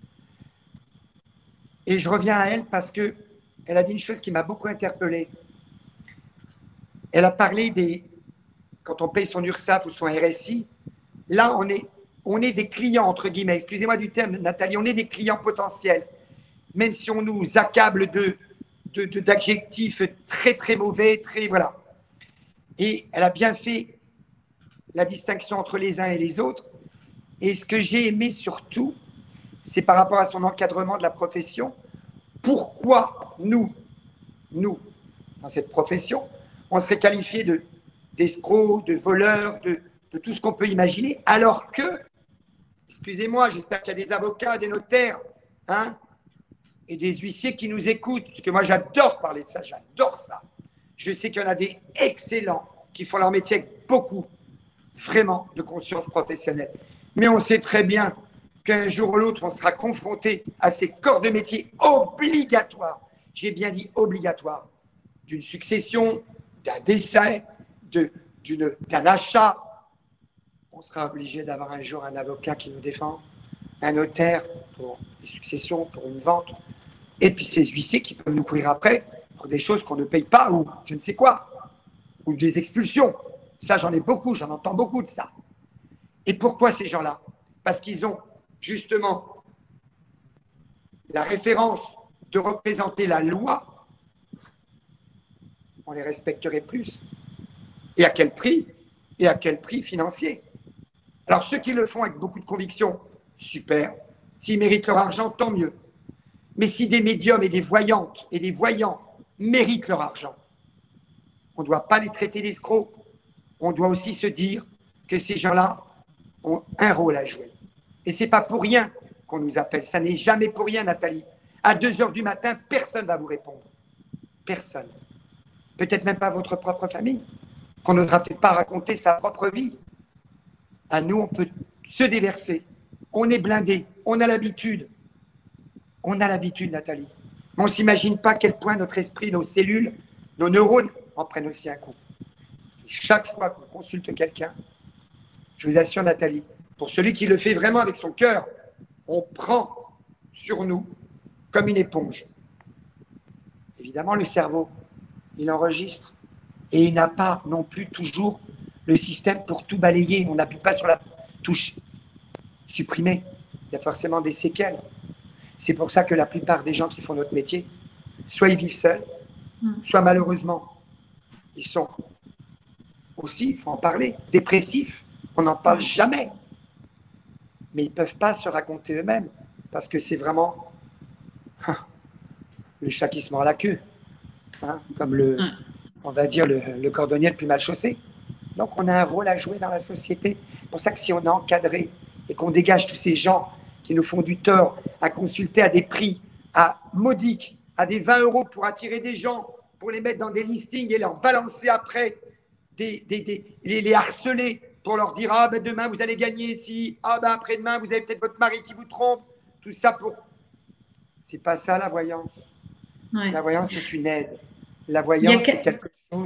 B: Et je reviens à elle parce qu'elle a dit une chose qui m'a beaucoup interpellé. Elle a parlé quand on paye son URSSAF ou son RSI, là on est des clients, entre guillemets, excusez-moi du terme Nathalie, on est des clients potentiels, même si on nous accable d'adjectifs très très mauvais, très voilà. Et elle a bien fait la distinction entre les uns et les autres. Et ce que j'ai aimé surtout, c'est par rapport à son encadrement de la profession, pourquoi nous, dans cette profession, on serait qualifié d'escrocs, de voleurs, de tout ce qu'on peut imaginer, alors que, excusez-moi, j'espère qu'il y a des avocats, des notaires, hein, et des huissiers qui nous écoutent, parce que moi j'adore parler de ça, j'adore ça. Je sais qu'il y en a des excellents qui font leur métier avec beaucoup, vraiment, de conscience professionnelle. Mais on sait très bien qu'un jour ou l'autre, on sera confronté à ces corps de métier obligatoires. J'ai bien dit obligatoires. D'une succession, d'un décès, d'un achat. On sera obligé d'avoir un jour un avocat qui nous défend, un notaire pour les successions, pour une vente, et puis ces huissiers qui peuvent nous courir après pour des choses qu'on ne paye pas ou je ne sais quoi, ou des expulsions. Ça, j'en ai beaucoup, j'en entends beaucoup de ça. Et pourquoi ces gens-là? Parce qu'ils ont justement la référence de représenter la loi. On les respecterait plus. Et à quel prix? Et à quel prix financier? Alors ceux qui le font avec beaucoup de conviction, super. S'ils méritent leur argent, tant mieux. Mais si des médiums et des voyantes et des voyants méritent leur argent, on ne doit pas les traiter d'escrocs. On doit aussi se dire que ces gens-là ont un rôle à jouer. Et ce n'est pas pour rien qu'on nous appelle. Ça n'est jamais pour rien, Nathalie. À 2 heures du matin, personne ne va vous répondre. Personne. Peut-être même pas votre propre famille. Qu'on n'osera peut-être pas raconter sa propre vie. À nous, on peut se déverser. On est blindé. On a l'habitude. On a l'habitude, Nathalie. Mais on ne s'imagine pas à quel point notre esprit, nos cellules, nos neurones en prennent aussi un coup. Chaque fois qu'on consulte quelqu'un, je vous assure, Nathalie, pour celui qui le fait vraiment avec son cœur, on prend sur nous comme une éponge. Évidemment, le cerveau, il enregistre et il n'a pas non plus toujours le système pour tout balayer. On n'appuie pas sur la touche supprimer. Il y a forcément des séquelles. C'est pour ça que la plupart des gens qui font notre métier, soit ils vivent seuls, soit malheureusement, ils sont aussi, il faut en parler, dépressifs. On n'en parle jamais. Mais ils ne peuvent pas se raconter eux-mêmes parce que c'est vraiment le chat qui se mord la queue. Hein, comme on va dire, le cordonnier le plus mal chaussé. Donc, on a un rôle à jouer dans la société. C'est pour ça que si on est encadré et qu'on dégage tous ces gens qui nous font du tort à consulter à des prix à modiques, à des 20 € pour attirer des gens, pour les mettre dans des listings et leur balancer après, les harceler pour leur dire « Ah, ben demain, vous allez gagner ici. Ah, ben après-demain, vous avez peut-être votre mari qui vous trompe. » Tout ça pour… C'est pas ça, la voyance. Ouais. La voyance, c'est une aide. La voyance, c'est quelque chose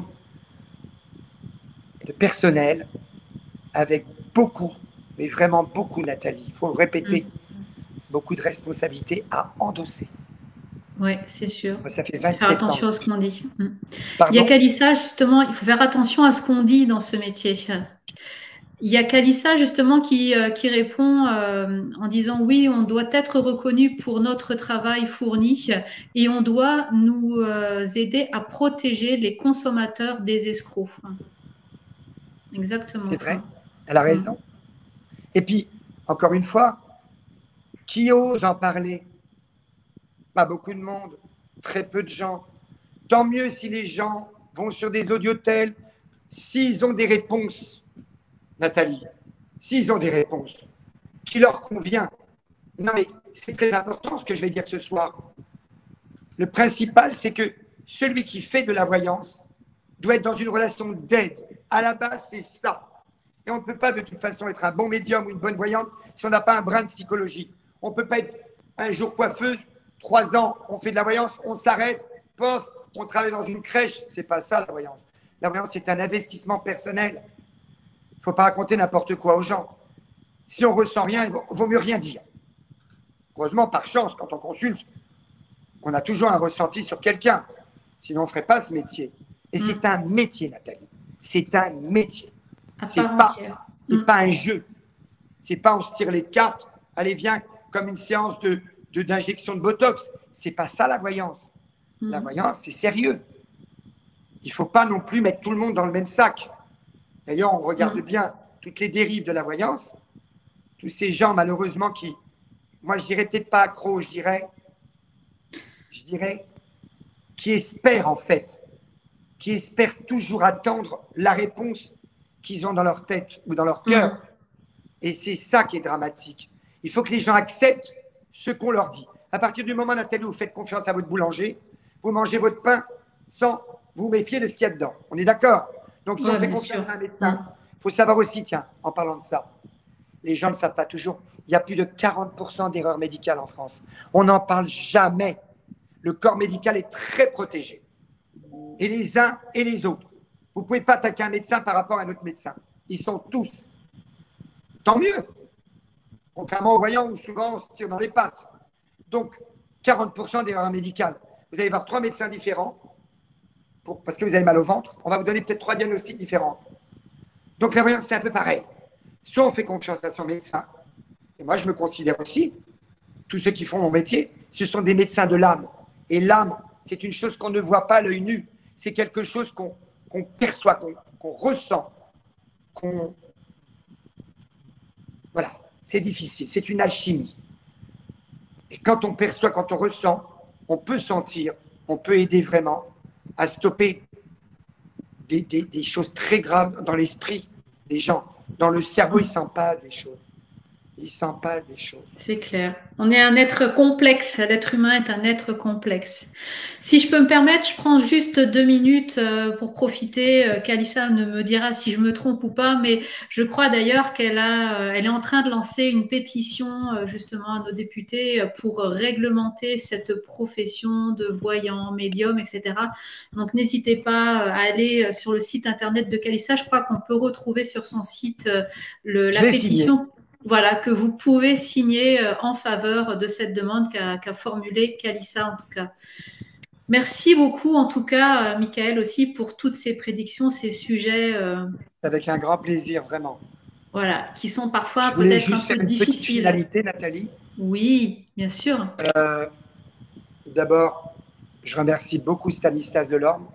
B: de personnel avec beaucoup, mais vraiment beaucoup, Nathalie. Il faut le répéter. Beaucoup de responsabilités à endosser.
A: Oui, c'est sûr.
B: Ça fait 27
A: faire attention
B: ans.
A: à ce qu'on dit.
B: Pardon?
A: Il y a Kalissa, justement, il faut faire attention à ce qu'on dit dans ce métier. Il y a Kalissa, justement, qui répond en disant « Oui, on doit être reconnu pour notre travail fourni et on doit nous aider à protéger les consommateurs des escrocs. » Exactement.
B: C'est vrai, elle a raison. Et puis, encore une fois, qui ose en parler? Pas beaucoup de monde, très peu de gens. Tant mieux si les gens vont sur des audiotels, s'ils ont des réponses, Nathalie, s'ils ont des réponses qui leur conviennent. Non, mais c'est très important ce que je vais dire ce soir. Le principal, c'est que celui qui fait de la voyance doit être dans une relation d'aide. À la base, c'est ça. Et on ne peut pas de toute façon être un bon médium ou une bonne voyante si on n'a pas un brin de psychologie. On ne peut pas être un jour coiffeuse, 3 ans, on fait de la voyance, on s'arrête, pof, on travaille dans une crèche. C'est pas ça, la voyance. La voyance, c'est un investissement personnel. Il ne faut pas raconter n'importe quoi aux gens. Si on ne ressent rien, il vaut mieux rien dire. Heureusement, par chance, quand on consulte, on a toujours un ressenti sur quelqu'un. Sinon, on ne ferait pas ce métier. Et c'est un métier, Nathalie. C'est un métier. C'est pas un jeu. C'est pas on se tire les cartes, allez, viens, comme une séance d'injection de Botox. C'est pas ça, la voyance. La voyance, c'est sérieux. Il ne faut pas non plus mettre tout le monde dans le même sac. D'ailleurs, on regarde bien toutes les dérives de la voyance. Tous ces gens, malheureusement, qui, moi, je dirais peut-être pas accros, je dirais, qui espèrent, en fait, qui espèrent toujours attendre la réponse qu'ils ont dans leur tête ou dans leur cœur. Et c'est ça qui est dramatique. Il faut que les gens acceptent ce qu'on leur dit. À partir du moment, Nathalie, où vous faites confiance à votre boulanger, vous mangez votre pain sans vous méfier de ce qu'il y a dedans. On est d'accord? Donc, si on
A: Ouais,
B: fait
A: bien
B: confiance
A: sûr.
B: à un médecin, il faut savoir aussi, tiens, en parlant de ça, les gens ne savent pas toujours, il y a plus de 40% d'erreurs médicales en France. On n'en parle jamais. Le corps médical est très protégé. Et les uns et les autres. Vous ne pouvez pas attaquer un médecin par rapport à un autre médecin. Ils sont tous. Tant mieux. Contrairement aux voyants où souvent on se tire dans les pattes. Donc, 40% d'erreurs médicales. Vous allez voir 3 médecins différents parce que vous avez mal au ventre. On va vous donner peut-être 3 diagnostics différents. Donc, la voyance, c'est un peu pareil. Soit on fait confiance à son médecin, et moi, je me considère aussi, tous ceux qui font mon métier, ce sont des médecins de l'âme. Et l'âme, c'est une chose qu'on ne voit pas à l'œil nu. C'est quelque chose qu'on perçoit, qu'on ressent, qu'on... Voilà, c'est difficile, c'est une alchimie. Et quand on perçoit, quand on ressent, on peut sentir, on peut aider vraiment à stopper des choses très graves dans l'esprit des gens. Dans le cerveau, il s'en passe des choses. Il s'en passe des choses.
A: C'est clair. On est un être complexe. L'être humain est un être complexe. Si je peux me permettre, je prends juste 2 minutes pour profiter. Kalissa ne me dira si je me trompe ou pas, mais je crois d'ailleurs elle est en train de lancer une pétition justement à nos députés pour réglementer cette profession de voyant, médium, etc. Donc n'hésitez pas à aller sur le site internet de Kalissa. Je crois qu'on peut retrouver sur son site la pétition. Voilà, que vous pouvez signer en faveur de cette demande qu'a formulée Kalissa en tout cas. Merci beaucoup en tout cas, Michael, aussi pour toutes ces prédictions, ces sujets.
B: Avec un grand plaisir, vraiment.
A: Voilà, qui sont parfois
B: Je voulais
A: peut-être un
B: juste
A: peu
B: faire une petite
A: difficiles.
B: finalité, Nathalie.
A: Oui, bien sûr.
B: D'abord, je remercie beaucoup Stanislas Delorme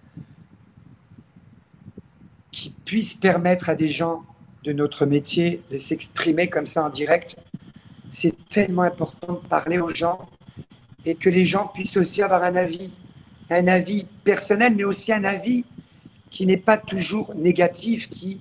B: qui puisse permettre à des gens de notre métier de s'exprimer comme ça en direct. C'est tellement important de parler aux gens et que les gens puissent aussi avoir un avis personnel, mais aussi un avis qui n'est pas toujours négatif, qui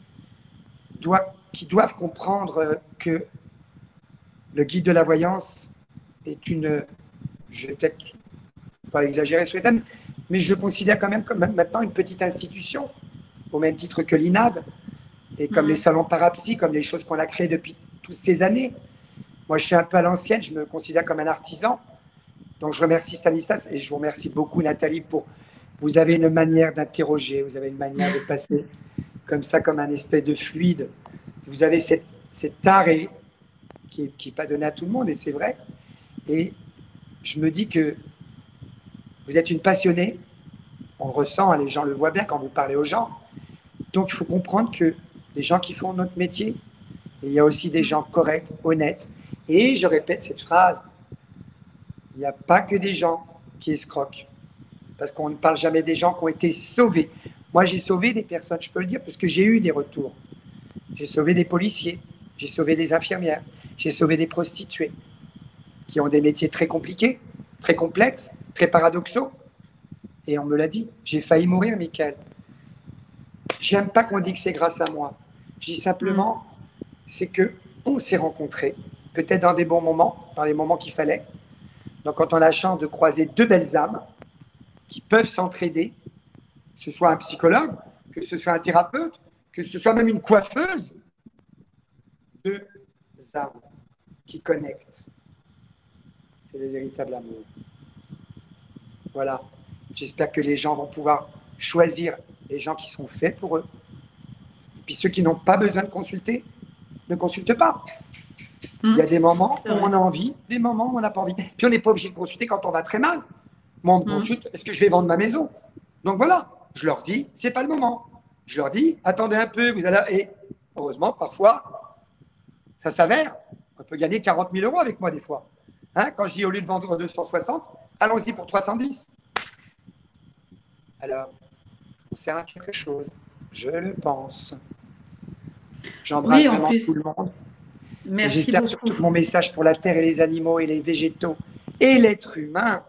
B: doivent comprendre que le guide de la voyance est une, je vais peut-être pas exagérer sur les thèmes, mais je le considère quand même comme maintenant une petite institution, au même titre que l'INAD, et comme les salons parapsy, comme les choses qu'on a créées depuis toutes ces années. Moi, je suis un peu à l'ancienne, je me considère comme un artisan. Donc, je remercie Stanislas et je vous remercie beaucoup, Nathalie, pour. Vous avez une manière d'interroger, vous avez une manière de passer comme ça, comme un espèce de fluide. Vous avez cet art qui n'est pas donné à tout le monde, et c'est vrai. Et je me dis que vous êtes une passionnée. On le ressent, hein, les gens le voient bien quand vous parlez aux gens. Donc, il faut comprendre que les gens qui font notre métier, il y a aussi des gens corrects, honnêtes. Et je répète cette phrase, il n'y a pas que des gens qui escroquent. Parce qu'on ne parle jamais des gens qui ont été sauvés. Moi, j'ai sauvé des personnes, je peux le dire, parce que j'ai eu des retours. J'ai sauvé des policiers, j'ai sauvé des infirmières, j'ai sauvé des prostituées qui ont des métiers très compliqués, très complexes, très paradoxaux. Et on me l'a dit, j'ai failli mourir, Michael. J'aime pas qu'on dise que c'est grâce à moi. Je dis simplement, c'est qu'on s'est rencontrés, peut-être dans des bons moments, dans les moments qu'il fallait. Donc, quand on a la chance de croiser 2 belles âmes qui peuvent s'entraider, que ce soit un psychologue, que ce soit un thérapeute, que ce soit même une coiffeuse, 2 âmes qui connectent. C'est le véritable amour. Voilà. J'espère que les gens vont pouvoir choisir les gens qui sont faits pour eux. Et puis ceux qui n'ont pas besoin de consulter, ne consultent pas. Il y a des moments où on a envie, des moments où on n'a pas envie. Puis on n'est pas obligé de consulter quand on va très mal. Moi, on me consulte, est-ce que je vais vendre ma maison? Donc voilà, je leur dis, c'est pas le moment. Je leur dis, attendez un peu, vous allez... Et heureusement, parfois, ça s'avère, on peut gagner 40 000 euros avec moi des fois. Hein, quand je dis au lieu de vendre 260, allons-y pour 310. Alors, on sert à quelque chose, je le pense. J'embrasse vraiment tout le monde.
A: Merci
B: j'espère
A: beaucoup.
B: Surtout que mon message pour la terre et les animaux et les végétaux et l'être humain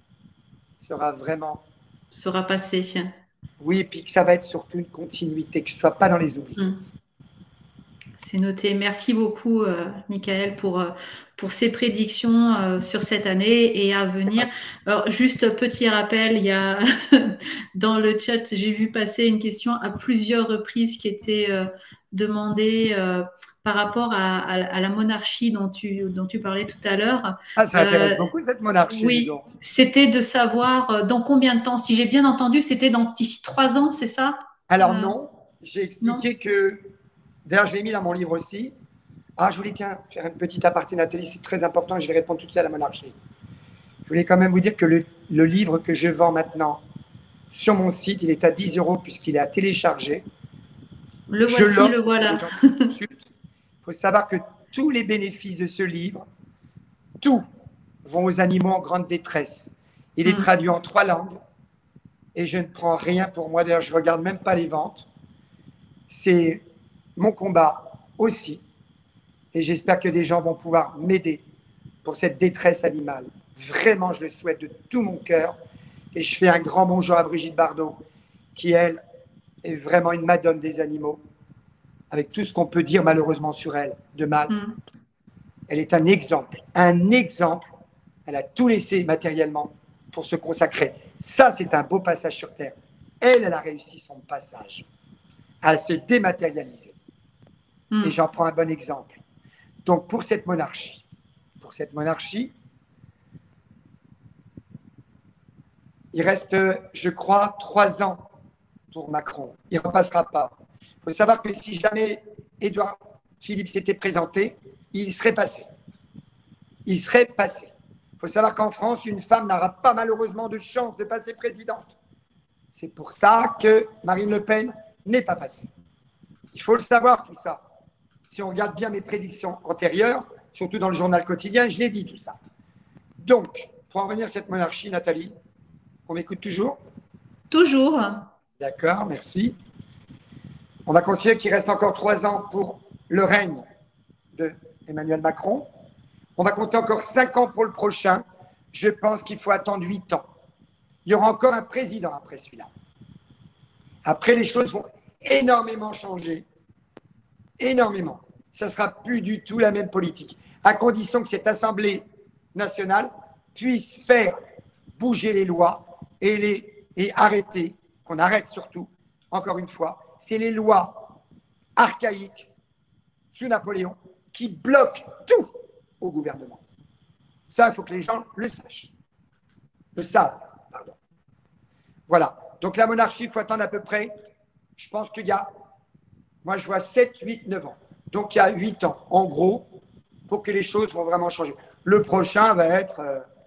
A: sera passé.
B: Oui, et puis que ça va être surtout une continuité, que je ne sois pas dans les oublies.
A: C'est noté. Merci beaucoup, Michael, pour ces prédictions sur cette année et à venir. Alors, juste petit rappel, il y a dans le chat, j'ai vu passer une question à plusieurs reprises qui était demandée par rapport à la monarchie dont tu parlais tout à l'heure.
B: Ah, ça intéresse beaucoup cette monarchie, dis
A: Oui,
B: donc.
A: c'était de savoir dans combien de temps, si j'ai bien entendu, c'était d'ici 3 ans, c'est ça?
B: Alors non, j'ai
A: Non?
B: expliqué que, d'ailleurs je l'ai mis dans mon livre aussi. Ah, je voulais tiens, faire une petite aparté, Nathalie, c'est très important, je vais répondre tout de suite à la monarchie. Je voulais quand même vous dire que le livre que je vends maintenant sur mon site, il est à 10 euros puisqu'il est à télécharger.
A: Le
B: Je
A: voici, le
B: l'offre pour les
A: voilà.
B: gens qui le consultent. Il faut savoir que tous les bénéfices de ce livre, tous, vont aux animaux en grande détresse. Il est traduit en 3 langues et je ne prends rien pour moi. D'ailleurs, je ne regarde même pas les ventes. C'est mon combat aussi. Et j'espère que des gens vont pouvoir m'aider pour cette détresse animale. Vraiment, je le souhaite de tout mon cœur. Et je fais un grand bonjour à Brigitte Bardot, qui, elle, est vraiment une madone des animaux, avec tout ce qu'on peut dire malheureusement sur elle de mal. Elle est un exemple, un exemple. Elle a tout laissé matériellement pour se consacrer. Ça, c'est un beau passage sur Terre. Elle, elle a réussi son passage à se dématérialiser. Et j'en prends un bon exemple. Donc, pour cette monarchie, il reste, je crois, 3 ans pour Macron. Il ne repassera pas. Il faut savoir que si jamais Édouard Philippe s'était présenté, il serait passé. Il serait passé. Il faut savoir qu'en France, une femme n'aura pas malheureusement de chance de passer présidente. C'est pour ça que Marine Le Pen n'est pas passée. Il faut le savoir, tout ça. Si on regarde bien mes prédictions antérieures, surtout dans le journal quotidien, je l'ai dit tout ça. Donc, pour en revenir à cette monarchie, Nathalie, on m'écoute toujours?
A: Toujours.
B: D'accord, merci. On va considérer qu'il reste encore 3 ans pour le règne de Emmanuel Macron. On va compter encore 5 ans pour le prochain. Je pense qu'il faut attendre 8 ans. Il y aura encore un président après celui-là. Après, les choses vont énormément changer. Énormément. Ça ne sera plus du tout la même politique. À condition que cette Assemblée nationale puisse faire bouger les lois et arrêter, qu'on arrête surtout, encore une fois, c'est les lois archaïques sous Napoléon qui bloquent tout au gouvernement. Ça, il faut que les gens le sachent. Le savent, pardon. Voilà. Donc la monarchie, il faut attendre à peu près, je pense qu'il y a, moi je vois 7, 8, 9 ans. Donc il y a 8 ans, en gros, pour que les choses vont vraiment changer. Le prochain va être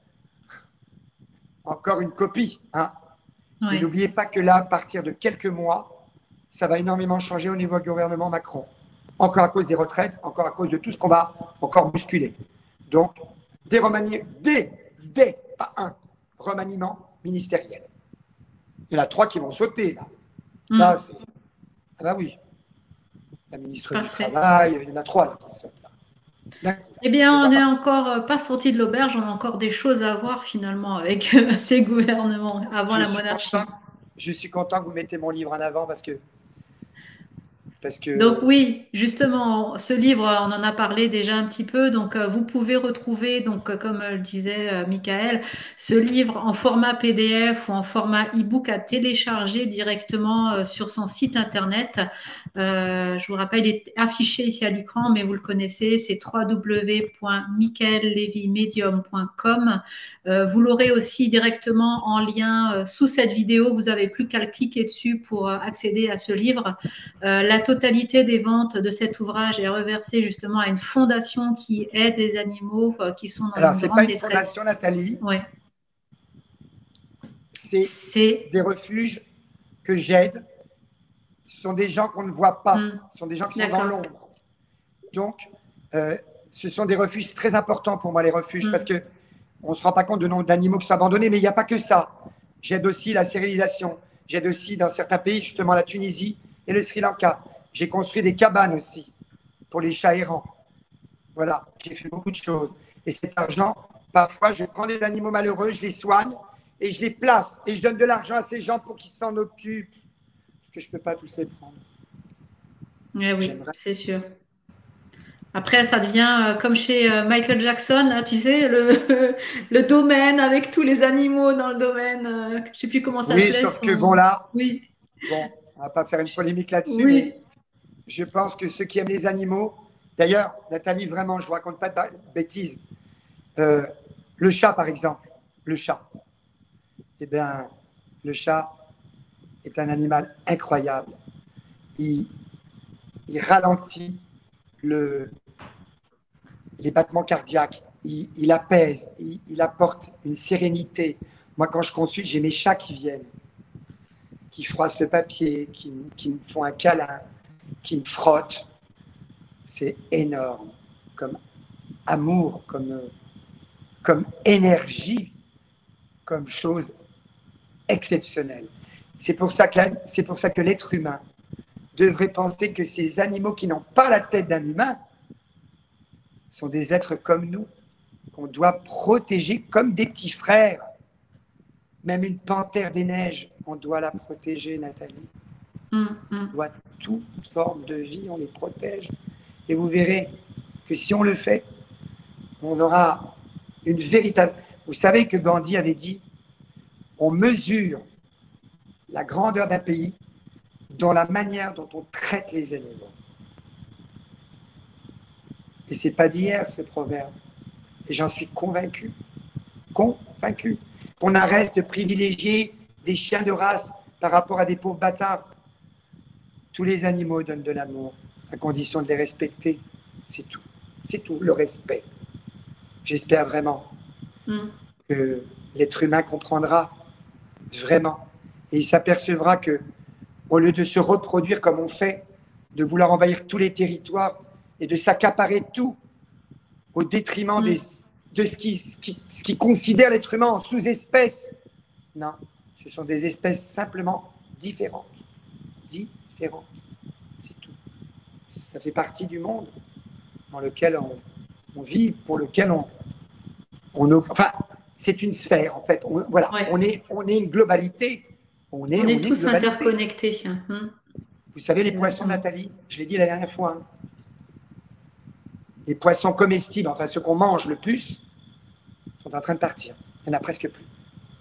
B: encore une copie. Hein. Oui. Mais n'oubliez pas que là, à partir de quelques mois, ça va énormément changer au niveau du gouvernement Macron. Encore à cause des retraites, encore à cause de tout ce qu'on va encore bousculer. Donc, des remaniements, pas un, remaniement ministériel. Il y en a 3 qui vont sauter, là. Là, c'est... Ah bah oui. La ministre du Travail, il y en a 3 là, qui sautent, là.
A: Eh bien, on n'est encore pas sorti de l'auberge, on a encore des choses à voir finalement avec ces gouvernements avant la monarchie.
B: Je suis content que vous mettez mon livre en avant parce que...
A: Donc oui, justement, ce livre, on en a parlé déjà un petit peu. Donc vous pouvez retrouver, donc comme le disait Michael, ce livre en format PDF ou en format e-book à télécharger directement sur son site internet. Je vous rappelle, il est affiché ici à l'écran, mais vous le connaissez, c'est www.michaellevymedium.com. Vous l'aurez aussi directement en lien sous cette vidéo. Vous n'avez plus qu'à cliquer dessus pour accéder à ce livre. La totalité des ventes de cet ouvrage est reversée justement à une fondation qui aide les animaux qui sont dans
B: Alors,
A: une
B: c'est
A: grande
B: pas une
A: détresse.
B: fondation, Nathalie.
A: Ouais.
B: C'est des refuges que j'aide. Ce sont des gens qu'on ne voit pas. Ce sont des gens qui sont dans l'ombre. Donc, ce sont des refuges très importants pour moi, les refuges, parce qu'on ne se rend pas compte du nombre d'animaux qui sont abandonnés, mais il n'y a pas que ça. J'aide aussi la stérilisation. J'aide aussi dans certains pays, justement la Tunisie et le Sri Lanka. J'ai construit des cabanes aussi pour les chats errants. Voilà, j'ai fait beaucoup de choses. Et cet argent, parfois, je prends des animaux malheureux, je les soigne et je les place. Et je donne de l'argent à ces gens pour qu'ils s'en occupent. Parce que je ne peux pas tous les prendre.
A: Eh oui, c'est sûr. Après, ça devient comme chez Michael Jackson, là, tu sais, le domaine avec tous les animaux dans le domaine. Je sais plus comment ça
B: Oui,
A: s'appelait
B: sauf que bon
A: son.
B: là,
A: Oui,
B: bon, on va pas faire une polémique là-dessus, mais
A: oui.
B: je pense que ceux qui aiment les animaux, d'ailleurs, Nathalie, vraiment, je ne vous raconte pas de bêtises. Euh, le chat, par exemple, le chat. Eh bien, le chat est un animal incroyable. Il, il ralentit le, les battements cardiaques, il apaise, il apporte une sérénité. Moi, quand je consulte, j'ai mes chats qui viennent, qui froissent le papier, qui me font un câlin, qui me frottent. C'est énorme comme amour, comme énergie, comme chose exceptionnelle. C'est pour ça que l'être humain devrait penser que ces animaux qui n'ont pas la tête d'un humain sont des êtres comme nous, qu'on doit protéger comme des petits frères. Même une panthère des neiges, on doit la protéger, Nathalie.
A: Mm,
B: On
A: mm.
B: doit toute forme de vie, on les protège. Et vous verrez que si on le fait, on aura une véritable... Vous savez que Gandhi avait dit, on mesure la grandeur d'un pays dans la manière dont on traite les animaux. Et c'est pas d'hier ce proverbe. Et j'en suis convaincu. Convaincu. Qu'on arrête de privilégier des chiens de race par rapport à des pauvres bâtards. Tous les animaux donnent de l'amour, à condition de les respecter. C'est tout. C'est tout, le respect. J'espère vraiment
A: Mm.
B: que l'être humain comprendra vraiment. Et il s'apercevra que, au lieu de se reproduire comme on fait, de vouloir envahir tous les territoires et de s'accaparer tout au détriment
A: Mm.
B: de ce qui considère l'être humain en sous-espèce. Non, ce sont des espèces simplement différentes. Différentes. C'est tout. Ça fait partie du monde dans lequel on vit, pour lequel enfin, c'est une sphère, en fait. Voilà,
A: Ouais.
B: on est une globalité.
A: On
B: On
A: est
B: est une
A: tous
B: globalité.
A: interconnectés. Mm.
B: Vous savez, les poissons,
A: Exactement.
B: Nathalie, je l'ai dit la dernière fois, hein, les poissons comestibles, enfin ceux qu'on mange le plus, sont en train de partir. Il n'y en a presque plus.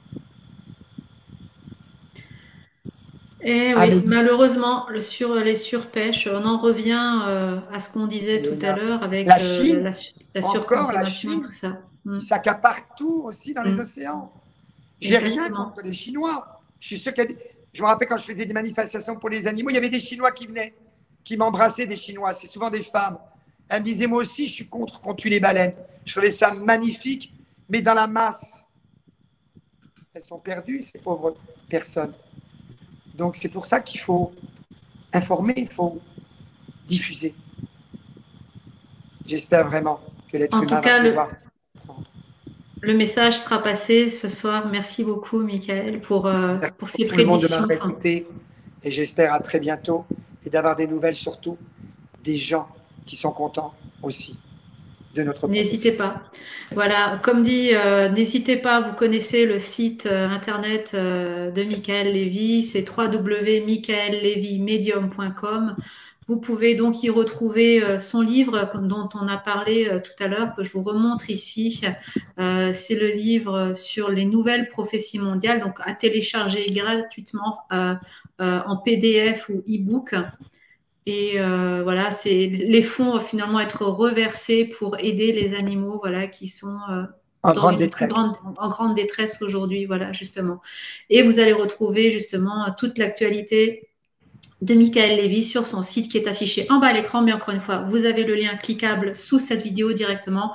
A: Et
B: À
A: oui,
B: méditer.
A: malheureusement, sur les surpêches, on en revient à ce qu'on disait tout à l'heure avec
B: La Chine,
A: la
B: encore la
A: surconsommation et tout
B: Chine,
A: ça. Mm.
B: qui s'accapare tout aussi dans les
A: Mm.
B: océans. J'ai rien
A: Exactement.
B: contre les Chinois. Je suis sûr je me rappelle quand je faisais des manifestations pour les animaux, il y avait des Chinois qui venaient, qui m'embrassaient, des Chinois. C'est souvent des femmes. Elles me disaient, moi aussi, je suis contre qu'on tue les baleines. Je trouvais ça magnifique, mais dans la masse. Elles sont perdues, ces pauvres personnes. Donc c'est pour ça qu'il faut informer, il faut diffuser. J'espère vraiment que l'être
A: En tout
B: humain va
A: cas,
B: pouvoir.
A: le message sera passé ce soir. Merci beaucoup, Michael,
B: Merci
A: pour
B: pour
A: ces
B: tout le monde de
A: prédictions.
B: m'avoir écouté et j'espère à très bientôt et d'avoir des nouvelles surtout des gens qui sont contents aussi de notre
A: N'hésitez
B: profession.
A: pas. Voilà, comme dit, n'hésitez pas, vous connaissez le site internet de Michael Lévy, c'est www.michaellevyMedium.com. Vous pouvez donc y retrouver son livre dont on a parlé tout à l'heure, que je vous remontre ici. C'est le livre sur les nouvelles prophéties mondiales, donc à télécharger gratuitement en PDF ou e-book. Et voilà, les fonds vont finalement être reversés pour aider les animaux, voilà, qui sont
B: En
A: dans
B: grande
A: une plus
B: détresse.
A: grande, en grande détresse aujourd'hui, voilà, justement. Et vous allez retrouver justement toute l'actualité de Michael Lévy sur son site qui est affiché en bas à l'écran. Mais encore une fois, vous avez le lien cliquable sous cette vidéo directement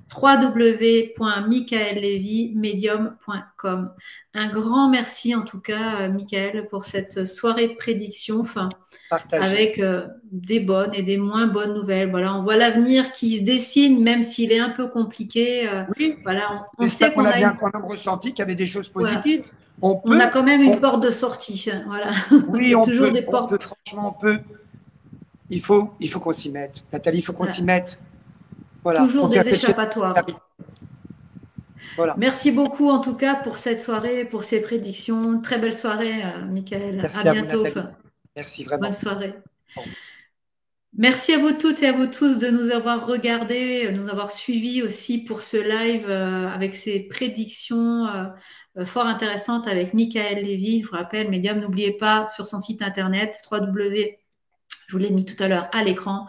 A: www.michaellevyMedium.com. Un grand merci en tout cas, Michael, pour cette soirée de prédiction. Enfin,
B: Partagé.
A: avec des bonnes et des moins bonnes nouvelles. Voilà, on voit l'avenir qui se dessine, même s'il est un peu compliqué.
B: Oui,
A: Voilà, on sait
B: j'espère qu'on
A: qu'on
B: a
A: a
B: bien
A: une,
B: quand même ressenti qu'il y avait des choses
A: voilà,
B: positives. On
A: on a
B: peut,
A: quand même une
B: on,
A: porte de sortie. Voilà, il y
B: oui,
A: a toujours des
B: on peut,
A: portes.
B: franchement, on peut. Il faut qu'on s'y mette. Nathalie, il faut qu'on s'y
A: Voilà,
B: mette. Voilà,
A: toujours
B: pour faire
A: des
B: cette chaîne.
A: échappatoires.
B: Voilà.
A: Merci beaucoup en tout cas pour cette soirée, pour ces prédictions. Très belle soirée, Michael. À
B: Merci à vous,
A: bientôt.
B: Nathalie. Merci
A: Bonne
B: vraiment.
A: soirée.
B: Au revoir.
A: Merci à vous toutes et à vous tous de nous avoir regardés, nous avoir suivis aussi pour ce live avec ces prédictions fort intéressantes avec Michael Lévy. Je vous rappelle, Medium, n'oubliez pas sur son site internet www. Je vous l'ai mis tout à l'heure à l'écran,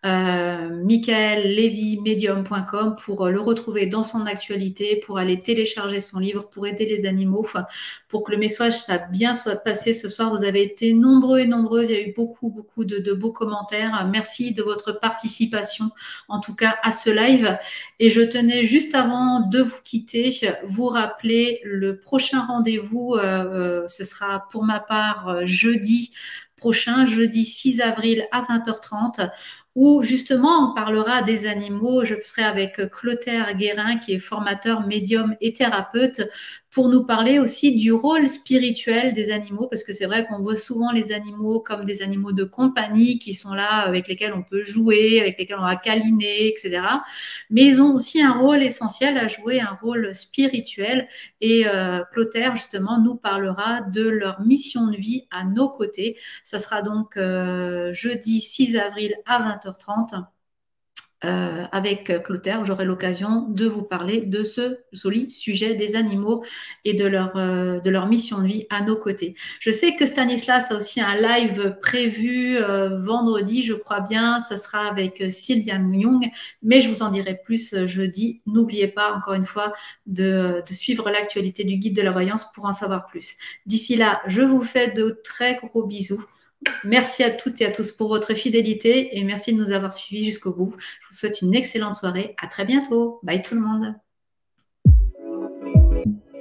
A: michaellevyMedium.com pour le retrouver dans son actualité, pour aller télécharger son livre, pour aider les animaux, pour que le message ça bien soit passé ce soir. Vous avez été nombreux et nombreuses, il y a eu beaucoup, beaucoup de beaux commentaires. Merci de votre participation, en tout cas à ce live. Et je tenais juste avant de vous quitter, vous rappeler le prochain rendez-vous, ce sera pour ma part jeudi prochain, jeudi 6 avril à 20h30, où justement on parlera des animaux. Je serai avec Clotaire Guérin, qui est formateur médium et thérapeute, pour nous parler aussi du rôle spirituel des animaux, parce que c'est vrai qu'on voit souvent les animaux comme des animaux de compagnie qui sont là, avec lesquels on peut jouer, avec lesquels on va câliner, etc. Mais ils ont aussi un rôle essentiel à jouer, un rôle spirituel. Et Clotaire, justement, nous parlera de leur mission de vie à nos côtés. Ça sera donc jeudi 6 avril à 20h30 avec Clotaire. J'aurai l'occasion de vous parler de ce joli sujet des animaux et de leur mission de vie à nos côtés. Je sais que Stanislas a aussi un live prévu vendredi, je crois bien. Ça sera avec Sylviane Young, mais je vous en dirai plus jeudi. N'oubliez pas, encore une fois, de suivre l'actualité du guide de la voyance pour en savoir plus. D'ici là, je vous fais de très gros bisous. Merci à toutes et à tous pour votre fidélité et merci de nous avoir suivis jusqu'au bout. Je vous souhaite une excellente soirée. À très bientôt. Bye tout le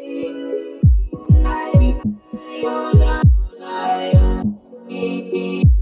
A: monde.